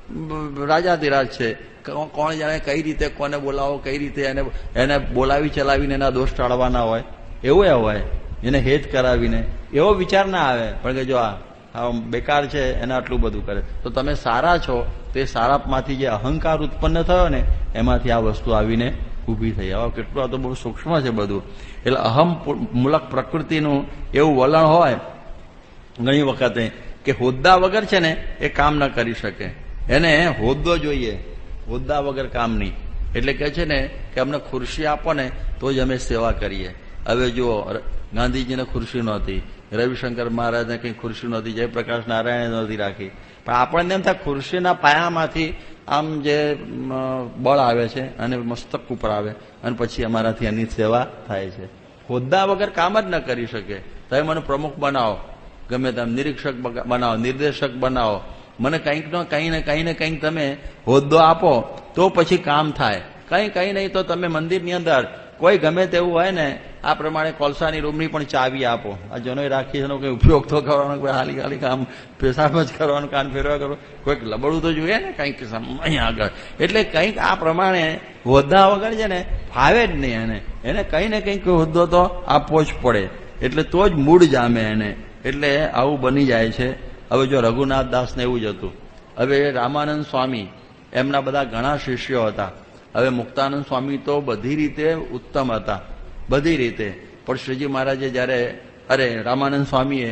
રાજાધિરાજ છે, કોણ જાણે કઈ રીતે કોને બોલાવો, કઈ રીતે એને એને બોલાવી ચલાવીને એના દોષ ટાળવાના હોય, એવું એ હોય. એને હેત કરાવીને એવો વિચાર ના આવે. પણ કે જો આ બેકાર છે એને આટલું બધું કરે, તો તમે સારા છો, તે સારામાંથી જે અહંકાર ઉત્પન્ન થયો ને એમાંથી આ વસ્તુ આવીને ઊભી થઈ. આવા કેટલું, આ તો બહુ સૂક્ષ્મ છે બધું. એટલે અહમ મૂલક પ્રકૃતિનું એવું વલણ હોય ઘણી વખતે કે હોદ્દા વગર છે ને એ કામ ન કરી શકે, એને હોદ્દો જોઈએ, હોદ્દા વગર કામ નહીં. એટલે કે છે ને કે અમને ખુરશી આપો ને તો જ અમે સેવા કરીએ. હવે જુઓ, ગાંધીજીને ખુરશી નહોતી, રવિશંકર મહારાજને કંઈ ખુરશી નહોતી, જયપ્રકાશ નારાયણે નહોતી રાખી, પણ આપણને એમ થાય ખુરશીના પાયામાંથી આમ જે બળ આવે છે અને મસ્તક ઉપર આવે અને પછી અમારાથી એની સેવા થાય છે. હોદ્દા વગર કામ જ ન કરી શકે. તમે મને પ્રમુખ બનાવો, ગમે તેમ નિરીક્ષક બનાવો, નિર્દેશક બનાવો, મને કંઈક નો કંઈ ને કંઈ ને કંઈક તમે હોદ્દો આપો તો પછી કામ થાય. કંઈ કંઈ નહીં તો તમે મંદિરની અંદર કોઈ ગમે તેવું હોય ને આ પ્રમાણે કોલસાની રૂમની પણ ચાવી આપો, આ જનોય રાખી એનો કોઈ ઉપયોગ તો કરવાનો, કોઈ હાલી હાલી કામ પેશાબ જ કરવાનું, કાન ફેરવા કરો, કોઈક લબડું તો જોઈએ ને કંઈક અહીંયા આગળ. એટલે કંઈક આ પ્રમાણે હોદ્દા વગર છે ને ફાવે જ નહીં એને, એને કંઈ ને કંઈક હોદ્દો તો આપવો જ પડે, એટલે તો જ મૂળ જામે એને. એટલે આવું બની જાય છે. હવે જો રઘુનાથ દાસને એવું જ હતું. હવે રામાનંદ સ્વામી એમના બધા ઘણા શિષ્યો હતા. હવે મુક્તાનંદ સ્વામી તો બધી રીતે ઉત્તમ હતા, બધી રીતે. પણ શ્રીજી મહારાજે જયારે, અરે રામાનંદ સ્વામીએ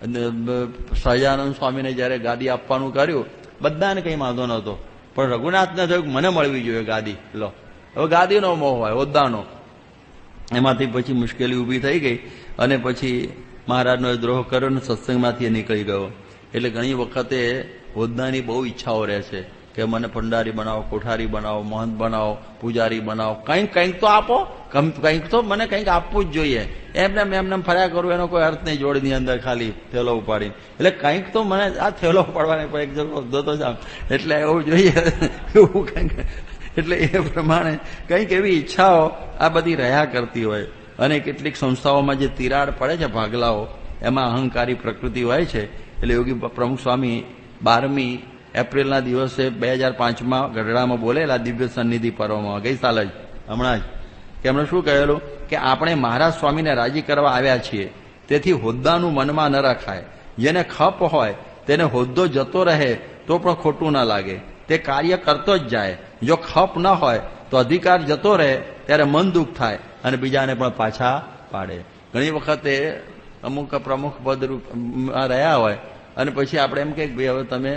સહજાનંદ સ્વામીને જયારે ગાદી આપવાનું કર્યું, બધાને કંઈ વાંધો નહોતો, પણ રઘુનાથને થયું મને મળવી જોઈએ ગાદી. લો, હવે ગાદીનો મોહ હોય, હોદ્દાનો. એમાંથી પછી મુશ્કેલી ઊભી થઈ ગઈ અને પછી મહારાજનો એ દ્રોહ કર્યો ને સત્સંગમાંથી એ નીકળી ગયો. એટલે ઘણી વખતે હોદ્દાની બહુ ઈચ્છાઓ રહે છે કે મને ભંડારી બનાવો, કોઠારી બનાવો, મહંત બનાવો, પૂજારી બનાવો, કંઈક કંઈક તો આપો, કંઈક તો મને કંઈક આપવું જ જોઈએ. એમને એમને ફર્યા કરું એનો કોઈ અર્થ નહીં, જોડની અંદર ખાલી થેલો ઉપાડી. એટલે કંઈક તો મને આ થેલો ઉપાડવાને પણ એક જગ્યા હોદ્દો તો જ, એટલે એવું જોઈએ એવું કંઈક. એટલે એ પ્રમાણે કંઈક એવી ઈચ્છાઓ આ બધી રહ્યા કરતી હોય. અને કેટલીક સંસ્થાઓમાં જે તિરાડ પડે છે, ભાગલાઓ, એમાં અહંકારી પ્રકૃતિ હોય છે. એટલે યોગી પ્રમુખ સ્વામી બારમી એપ્રિલના દિવસે બે હજાર પાંચમાં ગઢડામાં બોલેલા દિવ્ય સન્નિધિ પર્વમાં, ગઈ સાલ જ હમણાં જ, કે એમણે શું કહેલું કે આપણે મહારાજ સ્વામીને રાજી કરવા આવ્યા છીએ, તેથી હોદ્દાનું મનમાં ન રખાય. જેને ખપ હોય તેને હોદ્દો જતો રહે તો પણ ખોટું ન લાગે, તે કાર્ય કરતો જ જાય. જો ખપ ન હોય તો અધિકાર જતો રહે ત્યારે મન દુઃખ થાય અને બીજાને પણ પાછા પાડે. ઘણી વખતે અમુક પ્રમુખ પદ રહ્યા હોય અને પછી આપણે એમ કે ભાઈ હવે તમે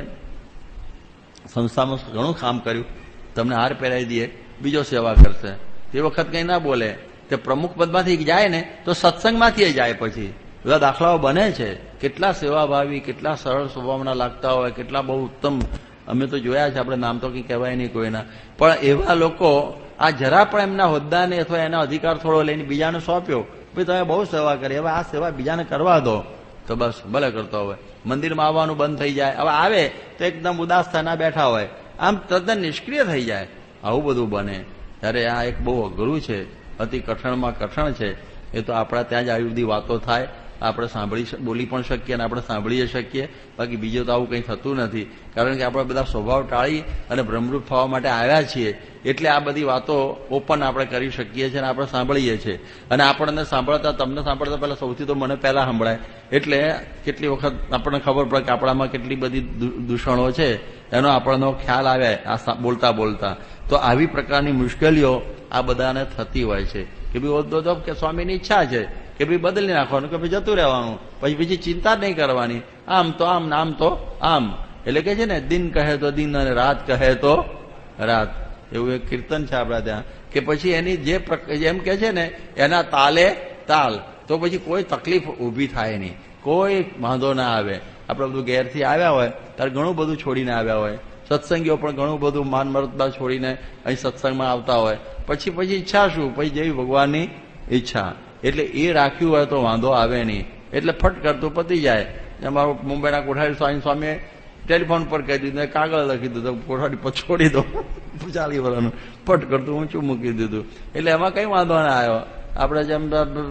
સંસ્થામાં ઘણું કામ કર્યું, તમને હાર પહેરાવી દઈએ, બીજો સેવા કરશે. તે વખત કંઈ ના બોલે. તે પ્રમુખ પદમાંથી જાય ને તો સત્સંગમાંથી જાય. પછી બધા દાખલાઓ બને છે, કેટલા સેવાભાવી, કેટલા સરળ સ્વભાવના લાગતા હોય, કેટલા બહુ ઉત્તમ. અમે તો જોયા છે, આપણે નામ તો કંઈ કહેવાય નહીં કોઈના, પણ એવા લોકો આ જરા પણ એમના હોદ્દાને અથવા એના અધિકાર થોડો લઈને બીજાને સોંપ્યો, ભાઈ તમે બહુ સેવા કરી, હવે આ સેવા બીજાને કરવા દો, તો બસ ભલે કરતો હોય. મંદિરમાં આવવાનું બંધ થઈ જાય. હવે આવે તો એકદમ ઉદાસ થઈને બેઠા હોય, આમ તદ્દન નિષ્ક્રિય થઈ જાય. આવું બધું બને ત્યારે આ એક બહુ અઘરું છે, અતિ કઠણમાં કઠણ છે. એ તો આપણા ત્યાં જ આવી બધી વાતો થાય, આપણે સાંભળી બોલી પણ શકીએ અને આપણે સાંભળી શકીએ, બાકી બીજું તો આવું કંઈ થતું નથી. કારણ કે આપણે બધા સ્વભાવ ટાળી અને ભ્રમરૂપ થવા માટે આવ્યા છીએ, એટલે આ બધી વાતો ઓપન આપણે કરી શકીએ છીએ અને આપણે સાંભળીએ છીએ. અને આપણને સાંભળતા, તમને સાંભળતા પહેલા સૌથી તો મને પહેલા સંભળાય, એટલે કેટલી વખત આપણને ખબર પડે કે આપણામાં કેટલી બધી દૂષણો છે, એનો આપણનો ખ્યાલ આવે આ બોલતા બોલતા. તો આવી પ્રકારની મુશ્કેલીઓ આ બધાને થતી હોય છે કે ભાઈ હોદ્દો તો કે સ્વામીની ઈચ્છા છે કે ભાઈ બદલી નાખવાનું, કે ભાઈ જતું રહેવાનું, પછી બીજી ચિંતા જ નહીં કરવાની, આમ તો આમ નામ તો આમ. એટલે કે છે ને, દિન કહે તો દિન અને રાત કહે તો રાત, એવું એક કીર્તન છે આપણા ત્યાં. કે પછી એની જે એમ કે છે ને એના તાલે તાલ, તો પછી કોઈ તકલીફ ઊભી થાય નહીં, કોઈ વાંધો ના આવે. આપણે બધું ઘેરથી આવ્યા હોય ત્યારે ઘણું બધું છોડીને આવ્યા હોય, સત્સંગીઓ પણ ઘણું બધું માન મર્યાદા છોડીને અહીં સત્સંગમાં આવતા હોય. પછી પછી ઈચ્છા શું, પછી જેવી ભગવાનની ઈચ્છા. એટલે એ રાખ્યું હોય તો વાંધો આવે નહીં, એટલે ફટ કરતું પતી જાય. અમારું મુંબઈના કોઠારી સ્વામી સ્વામીએ ટેલિફોન પર કહી દીધું, કાગળ લખી દીધું, કોઠારી પર છોડી દો, ચાલી વર્ષનું ફટ કરતું ઊંચું મૂકી દીધું. એટલે એમાં કઈ વાંધો ના આવ્યો. આપણે જેમ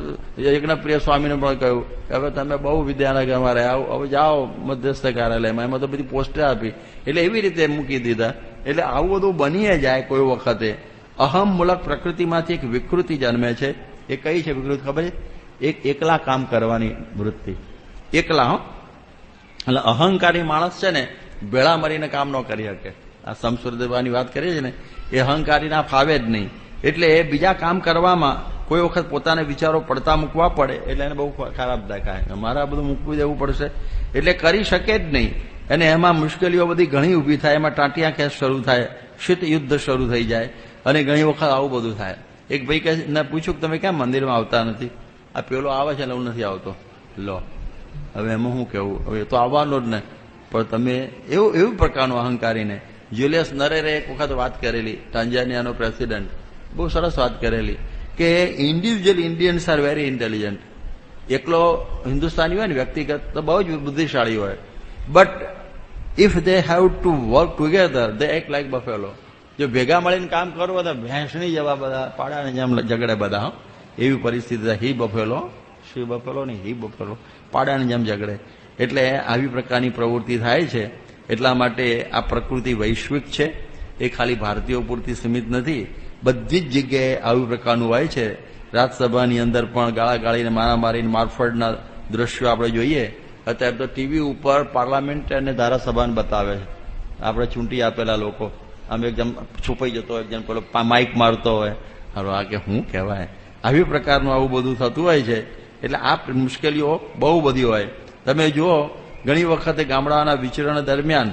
એકના પ્રિય સ્વામીને પણ કહ્યું કે હવે તમે બહુ વિદ્યાનગરમાં રહ્યા, હવે જાઓ મધ્યસ્થ કાર્યાલયમાં, એમાં તો બધી પોસ્ટે આપી, એટલે એવી રીતે મૂકી દીધા. એટલે આવું બધું બનીએ જાય કોઈ વખતે. અહમ મૂલક પ્રકૃતિમાંથી એક વિકૃતિ જન્મે છે. એ કઈ છે વિકૃતિ ખબર છે? એક એકલા કામ કરવાની વૃત્તિ, એકલા. હો એટલે અહંકારી માણસ છે ને ભેળા મળીને કામ ન કરી શકે. આ સમસુરદેવાની વાત કરીએ છીએ ને એ અહંકારીના ફાવે જ નહીં. એટલે એ બીજા કામ કરવામાં કોઈ વખત પોતાના વિચારો પડતા મૂકવા પડે એટલે એને બહુ ખરાબ દેખાય, મારે આ બધું મૂકવું દેવું પડશે એટલે કરી શકે જ નહીં. અને એમાં મુશ્કેલીઓ બધી ઘણી ઊભી થાય, એમાં ટાંટિયા ખેંચ શરૂ થાય, શીત યુદ્ધ શરૂ થઈ જાય અને ઘણી વખત આવું બધું થાય. એક ભાઈ કહે ને પૂછ્યું કે તમે કેમ મંદિરમાં આવતા નથી? આ પેલો આવે છે એટલે હું નથી આવતો. લો હવે એમાં શું કહેવું, હવે તો આવવાનો જ ને. પણ તમે એવું એવું પ્રકારનું અહંકારીને જ્યુલિયસ નરેરે એક વખત વાત કરેલી, ટાંઝાનિયાનો પ્રેસિડન્ટ, બહુ સરસ વાત કરેલી કે individual Indians are very intelligent. એકલો હિન્દુસ્તાની હોય ને વ્યક્તિગત તો બહુ જ બુદ્ધિશાળી હોય, but if they have to work together they act like buffalo. જો ભેગા મળીને કામ કરવું તો ભેંસની જેવા બધા પાડાની જેમ ઝઘડે બધા. એવી પરિસ્થિતિ હી બફેલો, શી બફેલો નહીં, હી બફેલો, પાડાની જેમ ઝઘડે. એટલે આવી પ્રકારની પ્રવૃત્તિ થાય છે. એટલા માટે આ પ્રકૃતિ વૈશ્વિક છે, એ ખાલી ભારતીયો પૂરતી સીમિત નથી, બધી જ જગ્યાએ આવી પ્રકારનું હોય છે. રાજ્યસભાની અંદર પણ ગાળાગાળીને મારામારીને મારફડના દ્રશ્યો આપણે જોઈએ. અત્યારે તો ટીવી ઉપર પાર્લામેન્ટ અને ધારાસભાને બતાવે છે. આપણે ચૂંટી આપેલા લોકો, આમ એકદમ છુપાઈ જતો હોય, એકદમ પેલો માઇક મારતો હોય. હવે આ કે શું કહેવાય, આવી પ્રકારનું આવું બધું થતું હોય છે. એટલે આ મુશ્કેલીઓ બહુ બધી હોય. તમે જુઓ ઘણી વખતે ગામડાના વિચરણ દરમિયાન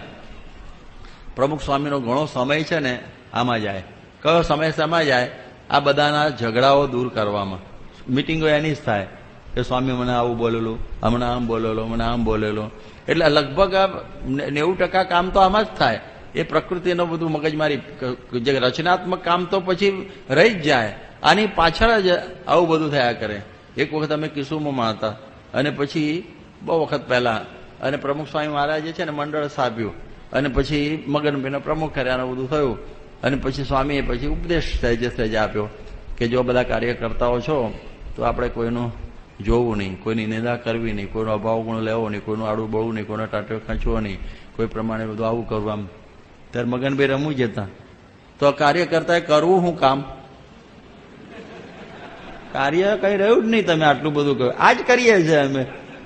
પ્રમુખ સ્વામીનો ઘણો સમય છે ને આમાં જાય. કયો સમય સમય જાય? આ બધાના ઝઘડાઓ દૂર કરવામાં. મિટિંગો એની જ થાય કે સ્વામી મને આવું બોલેલું, હમણાં આમ બોલેલો, મને આમ બોલેલો. એટલે લગભગ નેવું ટકા કામ તો આમાં જ થાય. એ પ્રકૃતિનું બધું મગજમારી, જે રચનાત્મક કામ તો પછી રહી જ જાય. આની પાછળ જ આવું બધું થયા કરે. એક વખત અમે કિસ્સુમાં હતા અને પછી બહુ વખત પહેલા, અને પ્રમુખ સ્વામી મહારાજે છે ને મંડળ સ્થાપ્યું અને પછી મગનભાઈના પ્રમુખ કર્યાનું બધું થયું. અને પછી સ્વામીએ પછી ઉપદેશ સહેજે સહેજે આપ્યો કે જો બધા કાર્યકર્તાઓ છો તો આપણે કોઈનું જોવું નહીં, કોઈની નિંદા કરવી નહીં, કોઈનો અભાવ ગુણ લેવો નહીં, કોઈનું આડું બળવું નહીં, કોઈનો ટાંટ્યો ખેંચવો નહીં, કોઈ પ્રમાણે બધું આવું કરવું. આમ ત્યારે મગનભાઈ રમવું જતા તો કાર્યકર્તાએ કરવું શું કામ? કાર્ય કઈ રહ્યું જ નહીં. તમે આટલું બધું કહ્યું, આ જ કરીએ છીએ અમે.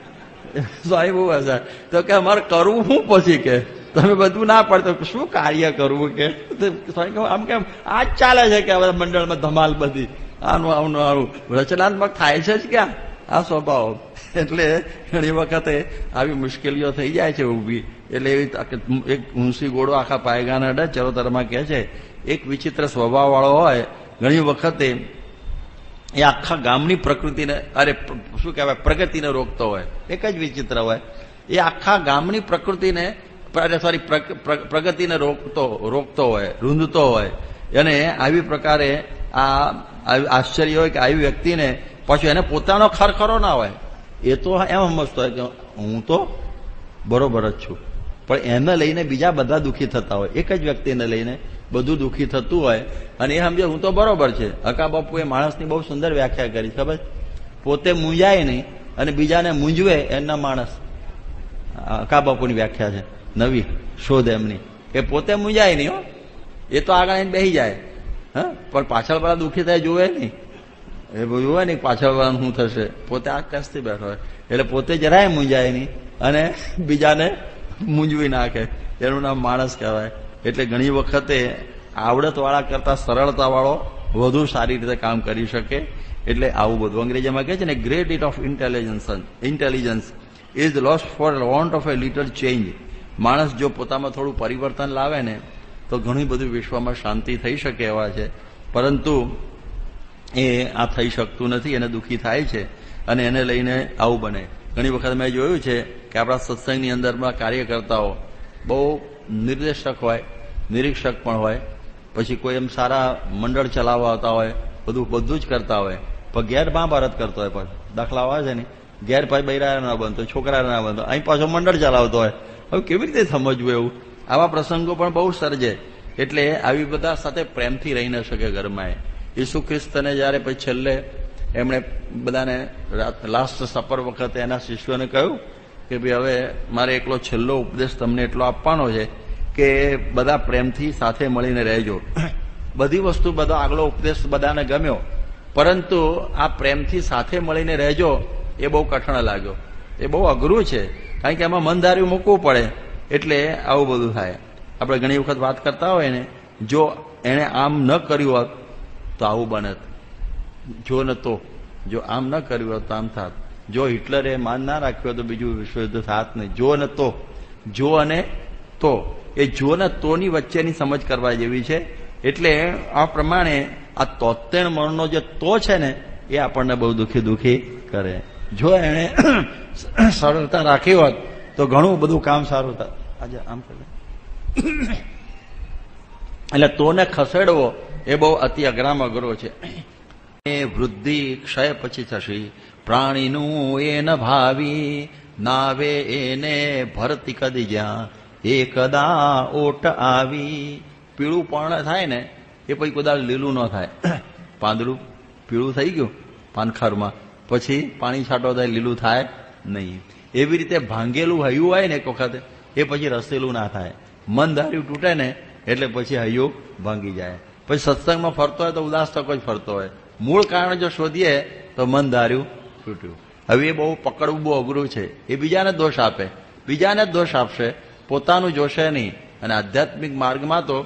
સ્વામી બહુ હશે તો કે અમારે કરવું શું પછી કે તમે બધું ના પડતો શું કાર્ય કરવું કે આમ કેમ આ જ ચાલે છે કે બધા મંડળમાં ધમાલ બધી આનું આનું આનું રચનાત્મક થાય છે જ ક્યાં આ સ્વભાવ. એટલે ઘણી વખતે આવી મુશ્કેલીઓ થઈ જાય છે ઊભી. એટલે એવી એક ઊંસી ગોળો આખા પાયગાને અડે ચરોતરમાં કહે છે. એક વિચિત્ર સ્વભાવ વાળો હોય ઘણી વખતે એ આખા ગામની પ્રકૃતિને, અરે શું કહેવાય, પ્રગતિને રોકતો હોય. એક જ વિચિત્ર હોય, એ આખા ગામની પ્રકૃતિને, સોરી પ્રગતિને રોકતો રોકતો હોય, રૂંધતો હોય. અને આવી પ્રકારે આ આશ્ચર્ય હોય કે આવી વ્યક્તિને પાછું એને પોતાનો ખરખરો ના હોય. એ તો એમ સમજતો હોય કે હું તો બરોબર જ છું, પણ એને લઈને બીજા બધા દુઃખી થતા હોય. એક જ વ્યક્તિને લઈને બધું દુઃખી થતું હોય અને એ સમજે હું તો બરોબર છે. હકા બાપુએ માણસની બહુ સુંદર વ્યાખ્યા કરી, ખબર? પોતે મૂંઝાય નહીં અને બીજાને મૂંઝવે એના માણસ. હકા બાપુની વ્યાખ્યા છે, નવી શોધ એમની, કે પોતે મૂંઝાય નહીં. હો, એ તો આગળ એને બેસી જાય, હા, પણ પાછળ વાળા દુઃખી થાય જોવે નહીં. એ જોવે નહીં પાછળ વાળાનું શું થશે. પોતે આ કસથી બેઠો હોય એટલે પોતે જરાય મૂંઝાય નહીં અને બીજાને મૂંઝવી નાખે. એનું નામ માણસ કહેવાય. એટલે ઘણી વખતે આવડતવાળા કરતા સરળતાવાળો વધુ સારી રીતે કામ કરી શકે. એટલે આવું બધું અંગ્રેજીમાં કહે છે ને, great it of intelligence intelligence is lost for want of a little change. માણસ જો પોતામાં થોડું પરિવર્તન લાવે ને તો ઘણું બધું વિશ્વમાં શાંતિ થઈ શકે એવા છે. પરંતુ એ આ થઈ શકતું નથી, એને દુઃખી થાય છે અને એને લઈને આવું બને. ઘણી વખત મેં જોયું છે કે આપણા સત્સંગની અંદરમાં કાર્યકર્તાઓ બહુ નિર્દેશક હોય, નિરીક્ષક પણ હોય, પછી કોઈ એમ સારા મંડળ ચલાવવા આવતા હોય, બધું બધું જ કરતા હોય, પણ ઘેર મહાભારત કરતો હોય. પાછો દાખલા આવે છે ને, ઘેર ભાઈ બૈરા ના બનતો, છોકરા ના બનતો, અહીં પાછો મંડળ ચલાવતો હોય. હવે કેવી રીતે સમજવું એવું? આવા પ્રસંગો પણ બહુ સર્જે. એટલે આવી બધા સાથે પ્રેમથી રહી ન શકે ઘરમાં. ઈસુ ખ્રિસ્તને જયારે પછી છેલ્લે એમણે બધાને લાસ્ટ સપર વખતે એના શિષ્યોને કહ્યું કે ભાઈ હવે મારે એકલો છેલ્લો ઉપદેશ તમને એટલો આપવાનો છે કે બધા પ્રેમથી સાથે મળીને રહેજો. બધી વસ્તુ, બધો આગલો ઉપદેશ બધાને ગમ્યો, પરંતુ આ પ્રેમથી સાથે મળીને રહેજો એ બહુ કઠણ લાગ્યો, એ બહુ અઘરું છે, કારણ કે એમાં મન ધાર્યું મૂકવું પડે, એટલે આવું બધું થાય. આપણે ઘણી વખત વાત કરતા હોય ને, જો એણે આમ ન કર્યું હોત તો આવું બનત, જો ન તો જો આમ ન કર્યું હોત તો આમ થાત, જો હિટલરે માન ના રાખ્યું તો બીજું વિશ્વયુદ્ધ થાત નહીં. જો ન તો, જો અને તો, એ જો ને તોની વચ્ચેની સમજ કરવા જેવી છે. એટલે આ પ્રમાણે આ તોતેર મણનો જે તો છે ને એ આપણને બહુ દુઃખી દુઃખી કરે. જો એને સરળતા રાખી હોત તો ઘણું બધું કામ સારું થાય. આજે આમ કરે એટલે તોને ખસેડવો એ બહુ અતિ અઘરામ અઘરો છે. એ વૃદ્ધિ ક્ષય પછી થશે, પ્રાણીનું એ ન ભાવી, નાવે એને ભરતી કદી જ્યાં એકદા ઓટ આવી. પીળું પણ થાય ને એ પછી કદાચ લીલું ન થાય. પાંદડું પીળું થઈ ગયું પાનખરમાં, પછી પાણી છાંટો થાય, લીલું થાય નહીં. એવી રીતે ભાંગેલું હૈયું હોય ને એક વખતે, એ પછી રસેલું ના થાય. મન ધાર્યું તૂટે ને એટલે પછી હૈયું ભાંગી જાય. પછી સત્સંગમાં ફરતો હોય તો ઉદાસ તકો જ ફરતો હોય. મૂળ કારણ જો શોધીએ તો મન ધાર્યું તૂટ્યું. હવે એ બહુ પકડવું બહુ અઘરું છે. એ બીજાને દોષ આપે, બીજાને દોષ આપશે, પોતાનું જોશે નહીં. અને આધ્યાત્મિક માર્ગમાં તો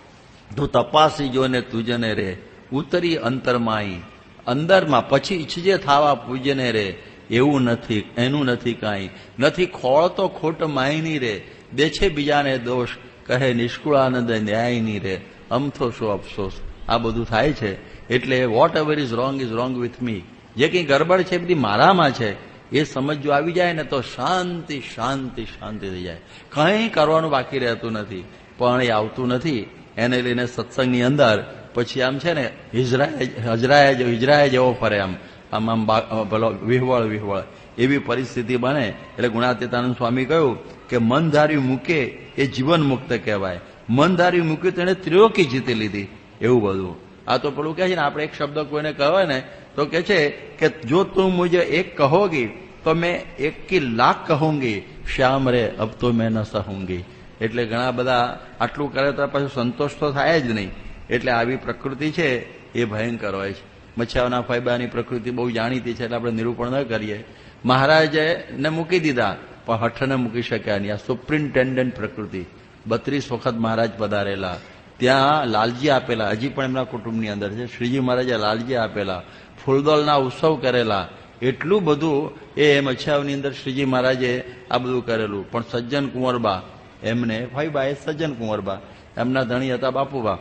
તું તપાસી જો ને તુજને રે, ઉતરી અંતરમાઈ, અંદરમાં પછી ઈચ્છજે થાવા પૂજને રે. એવું નથી, એનું નથી કાંઈ, નથી ખોળ તો ખોટ માયની રે, દે છે બીજાને દોષ, કહે નિષ્કુળાનંદ ન્યાયની રે, અમથો શું અફસોસ. આ બધું થાય છે. એટલે whatever is wrong is wrong with me. જે કંઈ ગરબડ છે બધી મારામાં છે એ સમજ જો આવી જાય ને તો શાંતિ શાંતિ શાંતિ થઈ જાય. કંઈ કરવાનું બાકી રહેતું નથી. પણ એ આવતું નથી, એને લઈને સત્સંગની અંદર પછી આમ છે ને હિજરાય હજરાય હિજરાય જેવો ફરે, આમ આમ આમ ભલો વિહવળ વિહવળ એવી પરિસ્થિતિ બને. એટલે ગુણાતીતાનંદ સ્વામી કહ્યું કે મન ધાર્યું મૂકે એ જીવન મુક્ત કહેવાય. મન ધાર્યું મૂક્યું તેણે ત્રિલોકી જીતી લીધી. એવું બધું આ તો પેલું કહે છે ને, આપણે એક શબ્દ કોઈને કહો ને તો કે છે કે જો તું મુજે એક કહોગી તો મેં એક કી લાખ કહુંગી, શ્યામ રે અબ તો મેં ન સહુંગી. એટલે ઘણા બધા આટલું કરે તો પછી સંતોષ તો થાય જ નહીં. એટલે આવી પ્રકૃતિ છે એ ભયંકર હોય છે. મચ્છાઓના ફાયબાની પ્રકૃતિ બહુ જાણીતી છે, એટલે આપણે નિરૂપણ ન કરીએ. મહારાજે ને મૂકી દીધા પણ હઠને મૂકી શક્યા નહીં. આ સુપ્રિન્ટેન્ડન્ટ પ્રકૃતિ. બત્રીસ વખત મહારાજ પધારેલા, ત્યાં લાલજી આપેલા, હજી પણ એમના કુટુંબની અંદર છે. શ્રીજી મહારાજે લાલજી આપેલા, ફૂલદોલના ઉત્સવ કરેલા, એટલું બધું એ મચ્છાઓની અંદર શ્રીજી મહારાજે આ બધું કરેલું. પણ સજ્જન કુંવરબા એમને ભાઈબા એ સજ્જન કુંવરબા એમના ધણી હતા બાપુબા.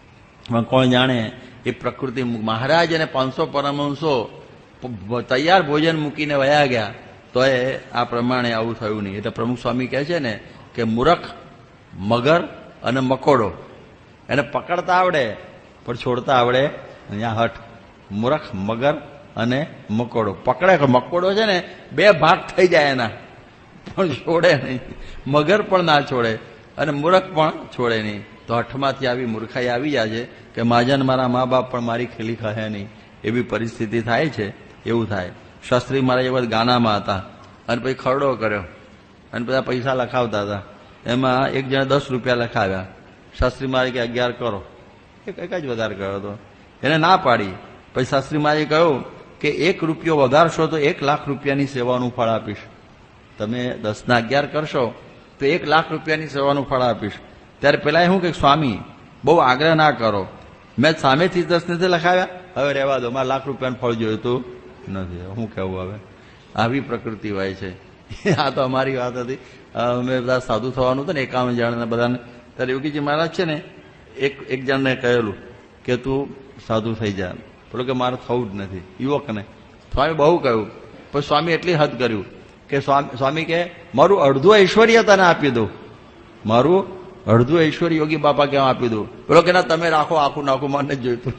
પણ કોણ જાણે એ પ્રકૃતિ. મહારાજ અને પાંચસો પરમહંસો તૈયાર ભોજન મૂકીને વયા ગયા તો એ આ પ્રમાણે આવું થયું નહીં. એટલે પ્રમુખ સ્વામી કહે છે ને કે મૂરખ, મગર અને મકોડો એને પકડતા આવડે પણ છોડતા આવડે અહીંયા હઠ. મૂરખ, મગર અને મકોડો પકડે, મકોડો છે ને બે ભાગ થઈ જાય એના, પણ છોડે નહીં. મગર પણ ના છોડે અને મૂરખ પણ છોડે નહીં. તો હઠમાંથી આવી મૂર્ખાઈ આવી જાય છે કે માજન મારા મા બાપ પણ મારી ખેલી ખાહે નહીં, એવી પરિસ્થિતિ થાય છે. એવું થાય. શાસ્ત્રી મહારાજ એ ગાનામાં હતા અને પછી ખરડો કર્યો અને બધા પૈસા લખાવતા હતા. એમાં એક જણે દસ રૂપિયા લખાવ્યા. શાસ્ત્રી મહારાજ કે અગિયાર કરો. એક એક જ વધારે કર્યો હતો, એને ના પાડી. પછી શાસ્ત્રી મહારાજે કહ્યું કે એક રૂપિયો વધારશો તો એક લાખ રૂપિયાની સેવાનું ફળ આપીશ. તમે દસના અગિયાર કરશો તો એક લાખ રૂપિયાની સેવાનું ફળ આપીશ. ત્યારે પેલા શું કે સ્વામી બહુ આગ્રહ ના કરો, મેં સામેથી દસ નથી લખાવ્યા, હવે રહેવા દો, મારે લાખ રૂપિયાનું ફળ જોઈતું નથી. શું કહેવું હવે? આવી પ્રકૃતિ હોય છે. આ તો અમારી વાત હતી. અમે બધા સાધુ થવાનું હતું ને એકાવન જણને બધાને, ત્યારે યોગીજી મહારાજ છે ને એક એક જણને કહેલું કે તું સાધુ થઈ જા. પેલો કે મારે થવું જ નથી, યુવકને. સ્વામી બહુ કહ્યું, પણ સ્વામી એટલી હદ કર્યું કે સ્વામી સ્વામી કે મારું અડધું ઐશ્વર્ય તને આપી દઉં, મારું અડધું ઐશ્વર્ય યોગી બાપા કેમ આપી દઉં. પેલો કે ના તમે રાખો, આખું નાખું, મને જ જોઈતું.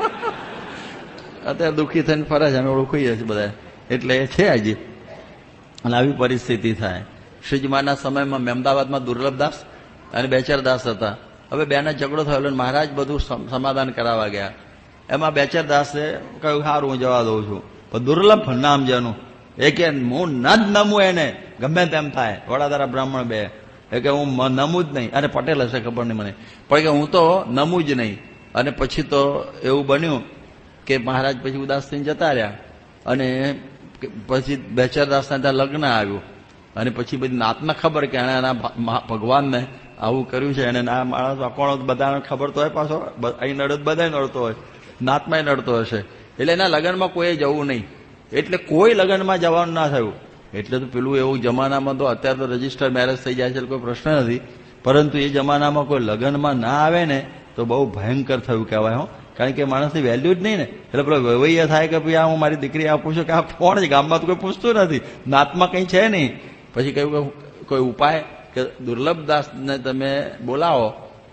અત્યારે દુઃખી થઈને ફરે છે, અમે ઓળખીએ છીએ બધા. એટલે છે હજી. અને આવી પરિસ્થિતિ થાય. શ્રીજી મહારાજના સમયમાં અમદાવાદમાં દુર્લભદાસ અને બેચરદાસ હતા. હવે બેને ઝઘડો થયેલો, મહારાજ બધું સમાધાન કરાવવા ગયા. એમાં બેચરદાસે કહ્યું સારું હું જવા દઉં છું, પણ દુર્લભ નામ જેનું એ કે હું ન જ નમું એને ગમે તેમ થાય. વડાધારા બ્રાહ્મણ બે એ કે હું નમું જ નહીં. અને પટેલ હશે ખબર નહીં મને, પણ કે હું તો નમું જ નહીં. અને પછી તો એવું બન્યું કે મહારાજ પછી ઉદાસ થઈને જતા રહ્યા અને પછી બેચરદાસના ત્યાં લગ્ન આવ્યું અને પછી બધી નાતને ખબર કે એણે એના ભગવાનને આવું કર્યું છે. એને ના માણસ કોણ બધાને ખબર તો હોય, પાછો અહીં નડત બધા નડતો હોય, નાતમાં નડતો હશે. એટલે એના લગ્નમાં કોઈ જવું નહીં, એટલે કોઈ લગ્નમાં જવાનું ના થયું. એટલે તો પેલું એવું જમાનામાં તો અત્યારે તો રજીસ્ટર મેરેજ થઈ જાય છે, કોઈ પ્રશ્ન નથી, પરંતુ એ જમાનામાં કોઈ લગ્નમાં ના આવે ને તો બહુ ભયંકર થયું કહેવાય. હો, કારણ કે માણસની વેલ્યુ જ નહીં ને. એટલે પેલો વૈવૈયા થાય કે ભાઈ આ હું મારી દીકરી આ પૂછું કે આ કોણ છે, ગામમાં તો કોઈ પૂછતું નથી, નાતમાં કંઈ છે નહીં. પછી કહ્યું કે કોઈ ઉપાય કે દુર્લભદાસને તમે બોલાવો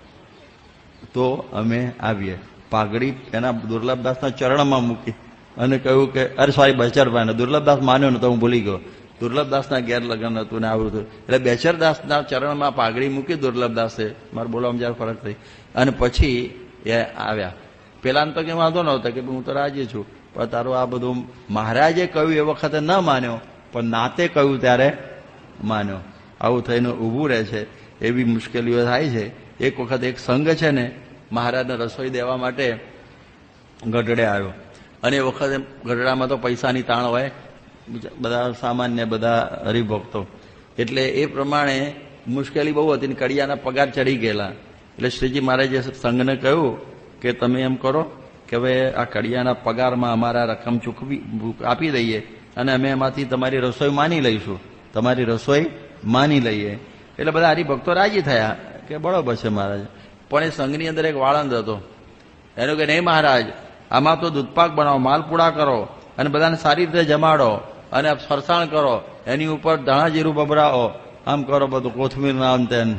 તો અમે આવીએ. પાઘડી એના દુર્લભદાસના ચરણમાં મૂકી અને કહ્યું કે અરે સોરી બેચરભાઈને. દુર્લભદાસ માન્યો ને તો હું ભૂલી ગયો, દુર્લભદાસના ઘેર લગ્ન હતું ને આવું હતું. એટલે બેચરદાસના ચરણમાં પાઘડી મૂકી દુર્લભદાસે, મારે બોલવામાં જયારે ફરક થઈ. અને પછી એ આવ્યા. પેલાને તો કે વાંધો નહોતો કે હું તો રાજી છું, પણ તારું આ બધું મહારાજે કહ્યું એ વખતે ન માન્યો, પણ નાતે કહ્યું ત્યારે માન્યો. આવું થઈને ઊભું રહે છે, એવી મુશ્કેલીઓ થાય છે. એક વખત એક સંઘ છે ને મહારાજને રસોઈ દેવા માટે ગઢડે આવ્યો અને એ વખતે ગઢડામાં તો પૈસાની તાણ હોય, બધા સામાન્ય બધા હરિભક્તો, એટલે એ પ્રમાણે મુશ્કેલી બહુ હતી ને કડિયાના પગાર ચડી ગયેલા. એટલે શ્રીજી મહારાજે સંઘને કહ્યું કે તમે એમ કરો કે હવે આ કડિયાના પગારમાં અમારા રકમ ચૂકવી આપી દઈએ અને અમે એમાંથી તમારી રસોઈ માની લઈશું, તમારી રસોઈ માની લઈએ. એટલે બધા હરિભક્તો રાજી થયા કે બરોબર છે મહારાજ. પણ એ સંઘની અંદર એક વાળંદ હતો, એનું કે નહીં મહારાજ, આમાં તો દૂધપાક બનાવો, માલપુડા કરો અને બધાને સારી રીતે જમાડો અને ફરસાણ કરો, એની ઉપર ધાણા જીરું બબરાવો, આમ કરો બધું, કોથમીર ના આમ તેમ.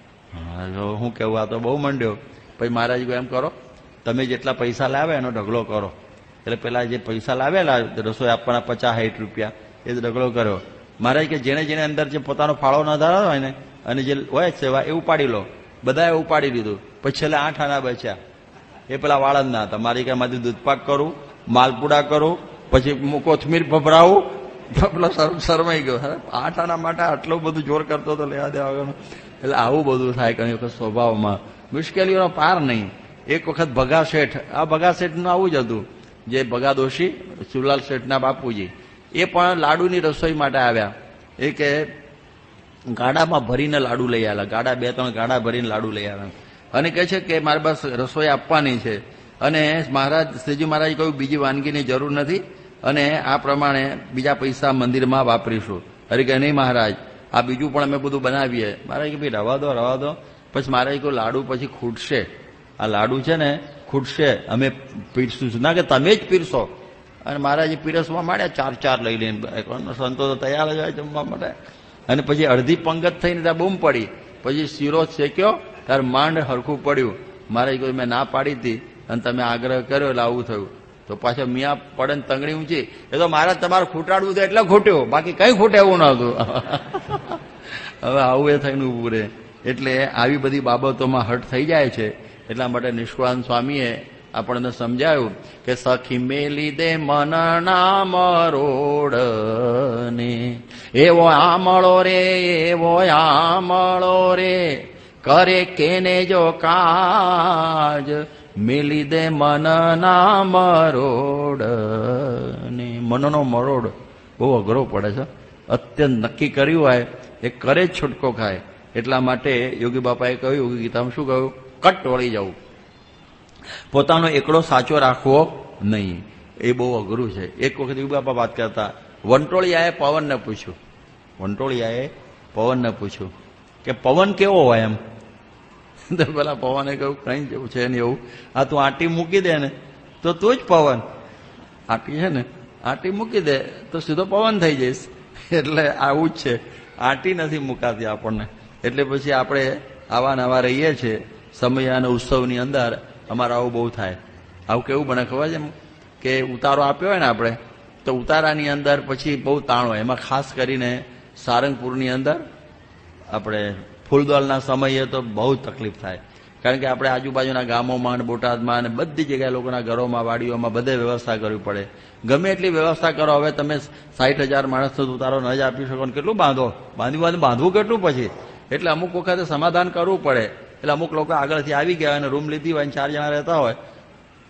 હું કેવું, આ તો બહુ મંડ્યો. પછી મહારાજ એમ કરો, તમે જેટલા પૈસા લાવે એનો ઢગલો કરો. એટલે પેલા જે પૈસા લાવેલા રસોઈ આપવાના પચાસ સાઠ રૂપિયા એ ઢગલો કર્યો. મહારાજ કે જેને જેને અંદર જે પોતાનો ફાળો ન ધરાવ્યો હોય ને અને જે હોય સેવા એ ઉપાડી લો. બધાએ ઉપાડી લીધું. પછી છેલ્લે આઠ આના બચ્યા, એ પેલા વાળંદના હતા. મારી કે એમાંથી દૂધપાક કરું, માલપુડા કરું, પછી કોથમીર ભભરાવું. પેલો શરમાઈ ગયો, આઠ આના માટે આટલું બધું જોર કરતો હતો લેવા દેવા વગરનું. એટલે આવું બધું થાય ઘણી વખત સ્વભાવમાં, મુશ્કેલીઓનો પાર નહીં. એક વખત ભગા શેઠ, આ ભગા શેઠનું આવું જ હતું, જે ભગા દોશી શિવલાલ શેઠના બાપુજી, એ પણ લાડુની રસોઈ માટે આવ્યા. એ કે ગાડામાં ભરીને લાડુ લઈ આવ્યા, ગાડા બે ત્રણ ગાડા ભરીને લાડુ લઈ આવ્યા અને કહે છે કે મારી પાસે રસોઈ આપવાની છે. અને મહારાજ શ્રીજી મહારાજ કહ્યું બીજી વાનગીની જરૂર નથી અને આ પ્રમાણે બીજા પૈસા મંદિરમાં વાપરીશું. અરે કે નહીં મહારાજ, આ બીજું પણ અમે બધું બનાવીએ. મહારાજ કે ભાઈ રવા દો રવા દો. પછી મહારાજ કહ્યું લાડુ પછી ખૂટશે, આ લાડુ છે ને ખૂટશે, અમે પીરશું ના, કે તમે જ પીરશો. અને મહારાજે પીરસવા માંડ્યા, ચાર ચાર લઈ લઈને. સંતો તો તૈયાર જ હોય જમવા માટે. અને પછી અડધી પંગત થઈને ત્યાં બૂમ પડી. પછી શીરો શેક્યો ત્યારે માંડ હરખું પડ્યું. મહારાજ કહ્યું મેં ના પાડી હતી અને તમે આગ્રહ કર્યો એટલે આવું થયું. તો પાછા મિયા પડે ને તંગડી ઊંચી, એ તો મહારાજ તમારે ખૂટાડવું હતું એટલે ખૂટ્યું, બાકી કઈ ખૂટે એવું નહોતું. હવે આવું એ થઈને ઉભું રહે. એટલે આવી બધી બાબતોમાં હટ થઈ જાય છે. એટલા માટે નિષ્કુળાનંદ સ્વામીએ આપણને સમજાયું કે સખી મેલી દે મનના મરોડ ને, એવો આમળો રે એવો આમળો રે, કરે કેને જો કાજ, મેલી દે મનના મરોડ ને. મનનો મરોડ બહુ અઘરો પડે છે, અત્યંત નક્કી કર્યું હોય એ કરે જ છૂટકો ખાય. એટલા માટે યોગી બાપાએ કહ્યું, યોગી ગીતામાં શું કહ્યું, કટ વળી જવું, પોતાનો એકડો સાચો રાખવો નહીં. એ બહુ અઘરું છે. એક વખત યોગી બાપા વાત કરતા, વંટોળિયાએ પવનને પૂછ્યું, વંટોળિયાએ પવનને પૂછ્યું કે પવન કેવો હોય એમ. તો પેલા પવને કહ્યું કઈ જેવું છે ને એવું, આ તું આંટી મૂકી દે ને તો તું જ પવન. આંટી છે ને, આંટી મૂકી દે તો સીધો પવન થઈ જઈશ. એટલે આવું જ છે, આંટી નથી મુકાતી આપણને. એટલે પછી આપણે આવા નવા રહીએ છીએ. સમય અને ઉત્સવની અંદર અમારે આવું બહુ થાય. આવું કેવું બને ખબર છે કે ઉતારો આપ્યો હોય ને આપણે, તો ઉતારાની અંદર પછી બહુ તાણ હોય. એમાં ખાસ કરીને સારંગપુરની અંદર આપણે ફૂલદોલના સમયે તો બહુ તકલીફ થાય. કારણ કે આપણે આજુબાજુના ગામોમાં અને બોટાદમાં અને બધી જગ્યાએ લોકોના ઘરોમાં વાડીઓમાં બધે વ્યવસ્થા કરવી પડે. ગમે એટલી વ્યવસ્થા કરો, હવે તમે સાઠ હજાર માણસનો ઉતારો ન જ આપી શકો ને કેટલું બાંધો, બાંધી બાંધી બાંધવું કેટલું પછી. એટલે અમુક વખતે સમાધાન કરવું પડે. એટલે અમુક લોકો આગળથી આવી ગયા અને રૂમ લીધી હોય, ચાર જણા રહેતા હોય,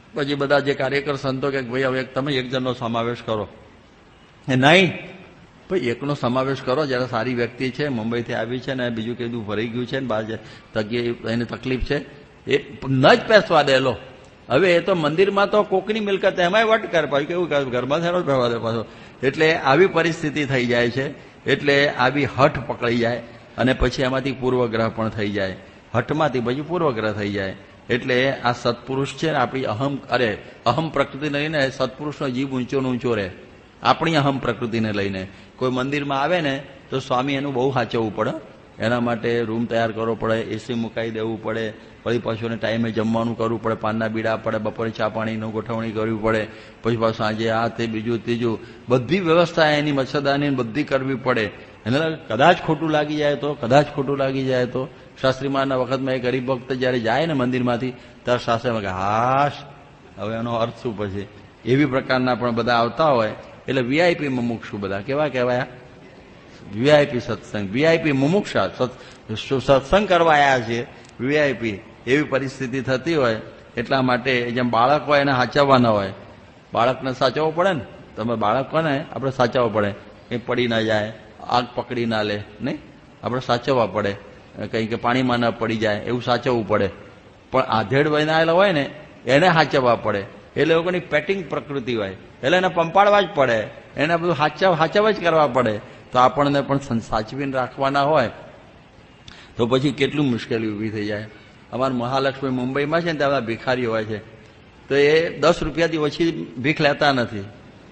પછી બધા જે કાર્યકર સંતો કે ભાઈ હવે તમે એક જણનો સમાવેશ કરો. એ નહીં ભાઈ, એકનો સમાવેશ કરો. જયારે સારી વ્યક્તિ છે, મુંબઈથી આવી છે ને બીજું કીધું ભરાઈ ગયું છે ને બાર તકીએ એને તકલીફ છે, એ ન જ પેસવા દે લો. હવે એ તો મંદિરમાં તો કોકની મિલકત એમાંય વટ કર પાછું કેવું ઘરમાં થયેલો પહેવા દે પાછો. એટલે આવી પરિસ્થિતિ થઈ જાય છે. એટલે આવી હઠ પકડી જાય અને પછી એમાંથી પૂર્વગ્રહ પણ થઈ જાય. હઠમાંથી પછી પૂર્વગ્રહ થઈ જાય. એટલે આ સત્પુરુષ છે ને આપણી અહમ અરે અહમ પ્રકૃતિને લઈને સત્પુરુષનો જીવ ઊંચો ઊંચો રહે. આપણી અહમ પ્રકૃતિને લઈને કોઈ મંદિરમાં આવે ને તો સ્વામી એનું બહુ સાચવવું પડે. એના માટે રૂમ તૈયાર કરવો પડે, એસી મુકાઈ દેવું પડે, પછી પાછું ટાઈમે જમવાનું કરવું પડે, પાનના બીડા પડે, બપોરે ચા પાણીનું ગોઠવણી કરવી પડે, પછી પાછું સાંજે આ તે બીજું ત્રીજું બધી વ્યવસ્થા એની મચ્છરદાની બધી કરવી પડે. એને કદાચ ખોટું લાગી જાય તો કદાચ ખોટું લાગી જાય તો શાસ્ત્રીમાના વખતમાં એક ગરીબ ભક્ત જયારે જાય ને મંદિરમાંથી ત્યારે શાસ્ત્રીમાં કે હાશ હવે એનો અર્થ શું પછી. એવી પ્રકારના પણ બધા આવતા હોય. એટલે વીઆઈપી મુમુક્ષુ બધા કેવા કહેવાય? વીઆઈપી સત્સંગ, વીઆઈપી મુમુક્ષા સત્સંગ કરવા આવ્યા છે વીઆઈપી. એવી પરિસ્થિતિ થતી હોય. એટલા માટે જેમ બાળક હોય એને સાચવવાના હોય. બાળકને સાચવવું પડે ને. તમે બાળકોને આપણે સાચવવું પડે, કંઈ પડી ના જાય, આગ પકડી ના લે, નહીં આપણે સાચવવા પડે. કંઈ કે પાણીમાં ના પડી જાય એવું સાચવવું પડે. પણ આધેડ બનાવેલા હોય ને એને સાચવવા પડે. એટલે લોકોની પેટિંગ પ્રકૃતિ હોય એટલે એને પંપાડવા જ પડે, એને બધું સાચવ સાચવ જ કરવા પડે. તો આપણને પણ સાચવીને રાખવાના હોય તો પછી કેટલું મુશ્કેલી ઊભી થઈ જાય. અમારા મહાલક્ષ્મી મુંબઈમાં છે ને ત્યાં બધા ભિખારીઓ હોય છે, તો એ દસ રૂપિયાથી ઓછી ભીખ લેતા નથી.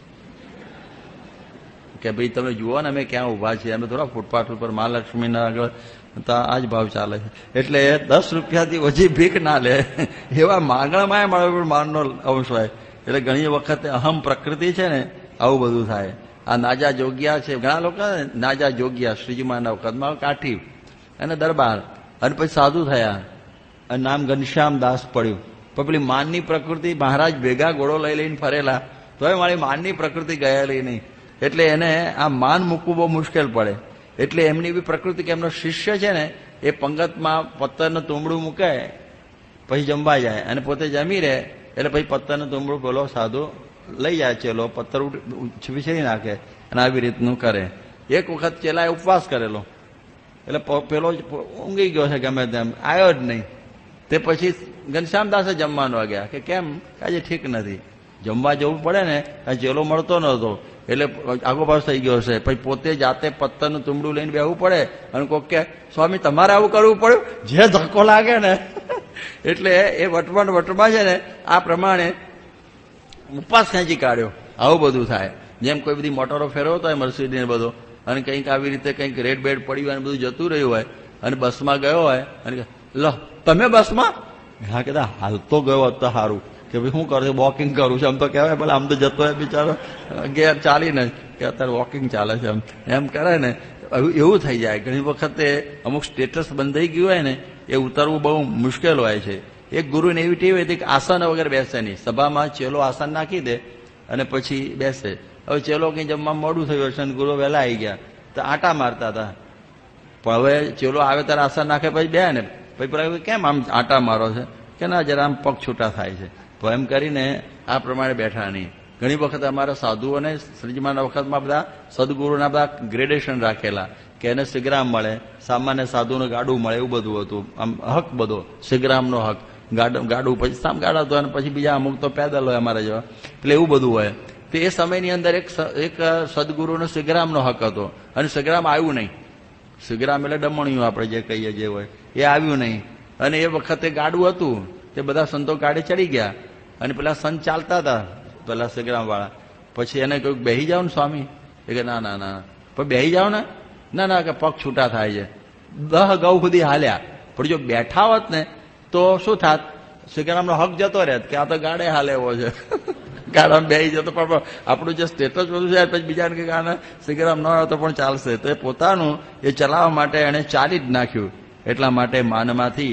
કે ભાઈ તમે જુઓ ને અમે ક્યાં ઉભા છીએ, અમે થોડા ફૂટપાથ ઉપર મહાલક્ષ્મીના આગળ આ જ ભાવ ચાલે છે. એટલે દસ રૂપિયાથી ઓછી ભીખ ના લે. એવા માંગણામાં મળે માનનો અંશ હોય. એટલે ઘણી વખતે અહમ પ્રકૃતિ છે ને આવું બધું થાય. આ નાજા જોગ્યા છે, ઘણા લોકો નાજા જોગ્યા શ્રીજીમાના વખતમાં કાઠી અને દરબાર અને પછી સાધુ થયા અને નામ ઘનશ્યામ દાસ પડ્યું. પણ પેલી માનની પ્રકૃતિ મહારાજ ભેગા ઘોડો લઈ લઈને ફરેલા તોય મારી માનની પ્રકૃતિ ગયેલી નહીં. એટલે એને આ માન મૂકવું બહુ મુશ્કેલ પડે. એટલે એમની બી પ્રકૃતિ કે એમનો શિષ્ય છે ને એ પંગતમાં પત્તરનું તુંબડું મૂકે પછી જમવા જાય અને પોતે જમી રહે. એટલે પછી પત્તરનું તુંબડું પેલો સાધુ લઈ જાય, ચેલો પથ્થર વિછળી નાખે અને આવી રીતનું કરે. એક વખત ચેલાએ ઉપવાસ કરેલો એટલે પેલો ઊંઘી ગયો છે ગમે તેમ, આવ્યો જ નહીં. તે પછી ઘનશ્યામદાસે જમવાનું ગયા કે કેમ આજે ઠીક નથી, જમવા જવું પડે ને, ચેલો મળતો નહોતો એટલે આગો પાસ થઈ ગયો છે. પછી પોતે જાતે પત્તરનું તુંબડું લઈને બેહવું પડે અને કોક કે સ્વામી તમારે આવું કરવું પડ્યું, જે ધક્કો લાગે ને. એટલે એ વટમાં વટમાં છે ને આ પ્રમાણે ઉપવાસ ખેંચી કાઢ્યો. આવું બધું થાય. જેમ કોઈ બધી મોટરો ફેરવતો હોય મર્સિડીઝ ને બધો અને કંઈક આવી રીતે કંઈક રેડ બેડ પડી હોય અને બધું જતું રહ્યું હોય અને બસમાં ગયો હોય અને લો તમે બસમાં, હા કહેતા હાલ તો ગયો હોત તો સારું કે ભાઈ શું કરું છું, વોકિંગ કરું છું. આમ તો કહેવાય ભલે આમ તો જતો હોય બિચારો ઘેર ચાલીને કે અત્યારે વોકિંગ ચાલે છે એમ એમ કરે ને એવું થઈ જાય. ઘણી વખતે અમુક સ્ટેટસ બંધાઈ ગયું હોય ને એ ઉતારવું બહુ મુશ્કેલ હોય છે. એક ગુરુને એવી ટેવ હતી કે આસન વગર બેસે નહીં. સભામાં ચેલો આસન નાખી દે અને પછી બેસે. હવે ચેલો કંઈ જમવા મોડું થયું હશે અને ગુરુ વહેલા આવી ગયા તો આટા મારતા હતા. પણ હવે ચેલો આવે ત્યારે આસન નાખે પછી બે ને પછી પેલા કેમ આમ આટા મારો છે કે ના જરા આમ પગ છૂટા થાય છે. તો એમ કરીને આ પ્રમાણે બેઠા નહીં. ઘણી વખત અમારા સાધુઓને શ્રીજીમાના વખતમાં બધા સદગુરુના બધા ગ્રેડેશન રાખેલા કે એને સિગ્રામ મળે, સામાન્ય સાધુનું ગાડું મળે, એવું બધું હતું. આમ હક બધો સિગ્રામનો હક, ગાડું ગાડું પછી સામ ગાડા હતો અને પછી બીજા અમુક તો પેદલ હોય અમારા જેવા, એટલે એવું બધું હોય. તો એ સમયની અંદર એક એક સદગુરુનો સિગ્રામનો હક હતો અને સિગ્રામ આવ્યું નહીં. સિગ્રામ એટલે ડમણિયું આપણે જે કહીએ જે હોય એ આવ્યું નહીં. અને એ વખતે ગાડું હતું તે બધા સંતો ગાડે ચડી ગયા અને પેલા સંત ચાલતા હતા પેલા સિગ્રામ વાળા. પછી એને કહ્યું બેહી જાઓ ને સ્વામી, એ કે ના ના ના પણ બેહી જાઓ ને, ના ના કે પગ છૂટા થાય છે. દહ ગૌ સુધી હાલ્યા પણ જો બેઠા હોત ને તો શું થાત, સિગ્રામનો હક જતો રહેત કે આ તો ગાડે હાલે એવો છે. ગાડામાં બેસી જતો પણ આપણું જે સ્ટેટસ બધું છે પછી બીજાને કે આને સિગ્રામ ન હોય તો પણ ચાલશે. તો એ પોતાનું એ ચલાવવા માટે એને ચાલી જ નાખ્યું. એટલા માટે માનમાંથી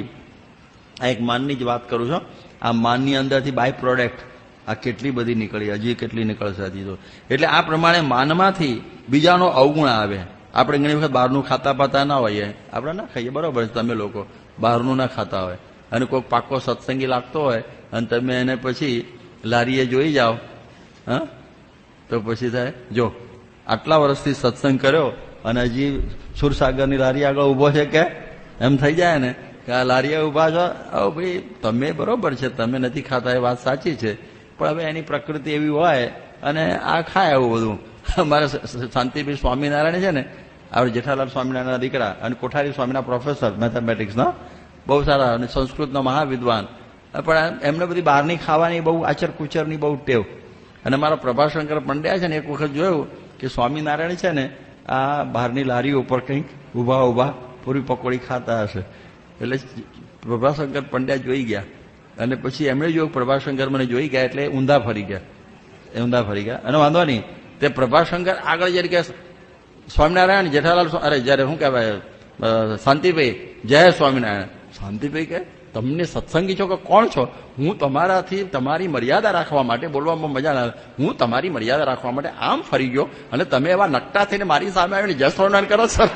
આ એક માનની જ વાત કરું છું. આ માનની અંદરથી બાય પ્રોડક્ટ આ કેટલી બધી નીકળી, હજી કેટલી નીકળશે હજી તો. એટલે આ પ્રમાણે માનમાંથી બીજાનો અવગુણ આવે. આપણે ઘણી વખત બહારનું ખાતા પાતા ના હોઈએ, આપણે ના ખાઈએ બરોબર, તમે લોકો બહારનું ના ખાતા હોય અને કોઈક પાકો સત્સંગી લાગતો હોય અને તમે એને પછી લારીએ જોઈ જાઓ, હા, તો પછી થાય જો આટલા વર્ષથી સત્સંગ કર્યો અને હજી સુરસાગરની લારી આગળ ઉભો છે કે એમ થઈ જાય ને કે આ લારીએ ઉભા છો. હવે ભાઈ તમે બરોબર છે, તમે નથી ખાતા એ વાત સાચી છે, પણ હવે એની પ્રકૃતિ એવી હોય અને આ ખાય એવું બધું. અમારા શાંતિભાઈ સ્વામિનારાયણ છે ને, આપણે જેઠાલાલ સ્વામિનારાયણના દીકરા અને કોઠારી સ્વામીના પ્રોફેસર મેથેમેટિક્સના, બહુ સારા અને સંસ્કૃતના મહાવિદ્વાન, પણ એમને બધી બહારની ખાવાની બહુ આચર કુચરની બહુ ટેવ. અને મારા પ્રભાશંકર પંડ્યા છે ને, એક વખત જોયું કે સ્વામિનારાયણ છે ને આ બહારની લારી ઉપર કંઈક ઊભા ઊભા પૂરી પકોડી ખાતા હશે. એટલે પ્રભાશંકર પંડ્યા જોઈ ગયા અને પછી એમણે જોયું પ્રભાશંકર મને જોઈ ગયા એટલે ઊંધા ફરી ગયા, એ ઊંધા ફરી ગયા. અને વાંધો નહીં, તે પ્રભાશંકર આગળ જઈને કે સ્વામિનારાયણ જેઠાલાલ, અરે જયારે શું કહેવાય શાંતિભાઈ, જય સ્વામિનારાયણ. શાંતિભાઈ કે તમને સત્સંગી છો કે કોણ છો? હું તમારાથી તમારી મર્યાદા રાખવા માટે, બોલવામાં મજા ના, હું તમારી મર્યાદા રાખવા માટે આમ ફરી ગયો અને તમે એવા નકટા થઈને મારી સામે આવીને જય સ્વામિનારાયણ કરો છો.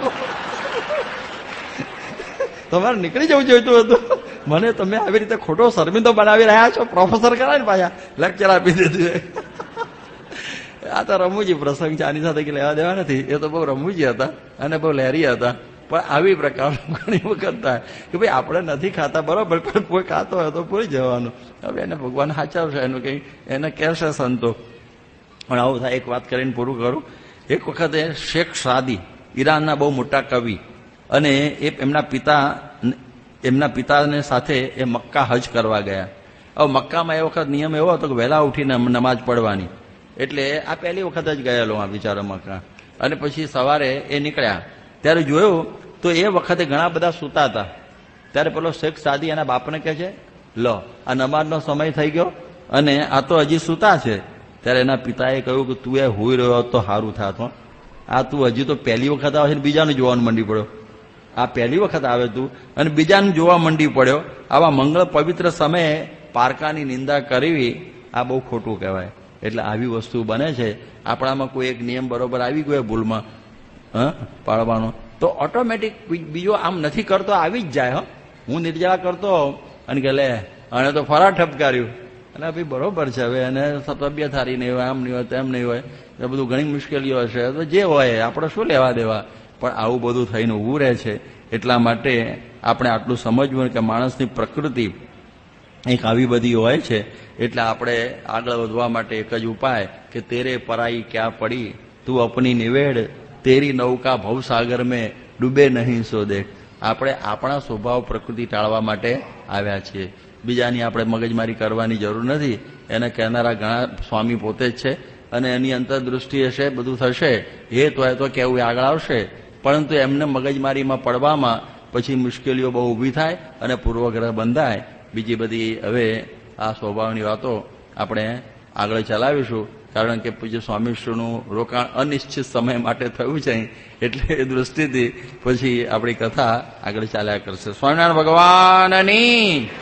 તમારે નીકળી જવું જોઈતું હતું. મને તમે આવી રીતે ખોટો શર્મિંદો બનાવી રહ્યા છો. પ્રોફેસર કરાય ને પાછા લેક્ચર આપી દીધું. આ તો રમૂજી પ્રસંગ છે, આની સાથે લેવા દેવા નથી. એ તો બહુ રમૂજી હતા અને બહુ લહેરી હતા. પણ આવી પ્રકારનું ઘણી વખત થાય કે ભાઈ આપણે નથી ખાતા બરોબર, પણ કોઈ ખાતો હોય તો પૂરી જવાનું. હવે એને ભગવાન સાચવશે, એનું કંઈ એને કહેશે સંતો. પણ આવું થાય. એક વાત કરીને પૂરું કરું. એક વખતે શેખ સાદી, ઈરાનના બહુ મોટા કવિ, અને એ એમના પિતા એમના પિતાને સાથે એ મક્કા હજ કરવા ગયા. હવે મક્કામાં એ વખત નિયમ એવો હતો કે વહેલા ઉઠીને નમાજ પડવાની. એટલે આ પહેલી વખત જ ગયેલો આ બિચારો મક્કા. અને પછી સવારે એ નીકળ્યા ત્યારે જોયું તો એ વખતે ઘણા બધા સૂતા હતા. ત્યારે પેલો શેખ સાદી એના બાપને કહે છે, લો આ નમાજનો સમય થઈ ગયો અને આ તો હજી સૂતા છે. ત્યારે એના પિતાએ કહ્યું કે તું એ હોઈ રહ્યો તો સારું થાત. આ તું હજી તો પહેલી વખત આવે છે, બીજાને જોવાનું મંડી પડ્યો. આ પહેલી વખત આવે તું અને બીજાને જોવા મંડી પડ્યો. આવા મંગળ પવિત્ર સમયે પારકાની નિંદા કરવી આ બહુ ખોટું કહેવાય. એટલે આવી વસ્તુ બને છે. આપણામાં કોઈ એક નિયમ બરોબર આવી ગયો ભૂલમાં હા પાળવાનો, તો ઓટોમેટિક બીજો આમ નથી કરતો આવી જ જાય. હો હું નિર્જળા કરતો અને કે લે અને તો ફરા ઠપકાર્યું. અને ભાઈ બરોબર છે, હવે એને તબિયત સારી નહીં હોય, આમ નહીં હોય, તેમ નહીં હોય, એ બધું ઘણી મુશ્કેલીઓ હશે, તો જે હોય આપણે શું લેવા દેવા. પણ આવું બધું થઈને ઊભું રહે છે. એટલા માટે આપણે આટલું સમજવું કે માણસની પ્રકૃતિ એક આવી બધી હોય છે. એટલે આપણે આગળ વધવા માટે એક જ ઉપાય કે તેરે પરાઈ ક્યાં પડી, તું અપની નિવેડ, તેરી નૌકા ભવસાગર મેં ડૂબે નહીં સો દેખ. આપણે આપણા સ્વભાવ પ્રકૃતિ ટાળવા માટે આવ્યા છીએ. બીજાની આપણે મગજમારી કરવાની જરૂર નથી. એને કહેનારા ઘણા સ્વામી પોતે જ છે. અને એની અંતરદૃષ્ટિ હશે, બધું થશે, હેત હોય તો કેવું આગળ આવશે. પરંતુ એમને મગજમારીમાં પડવામાં પછી મુશ્કેલીઓ બહુ ઊભી થાય અને પૂર્વગ્રહ બંધાય. બીજી બધી હવે આ સ્વભાવની વાતો આપણે આગળ ચલાવીશું. કારણ કે પૂજ્ય સ્વામીશ્રીનું રોકાણ અનિશ્ચિત સમય માટે થયું છે, એટલે એ દૃષ્ટિથી પછી આપણી કથા આગળ ચાલ્યા કરશે. સ્વામિનારાયણ ભગવાનની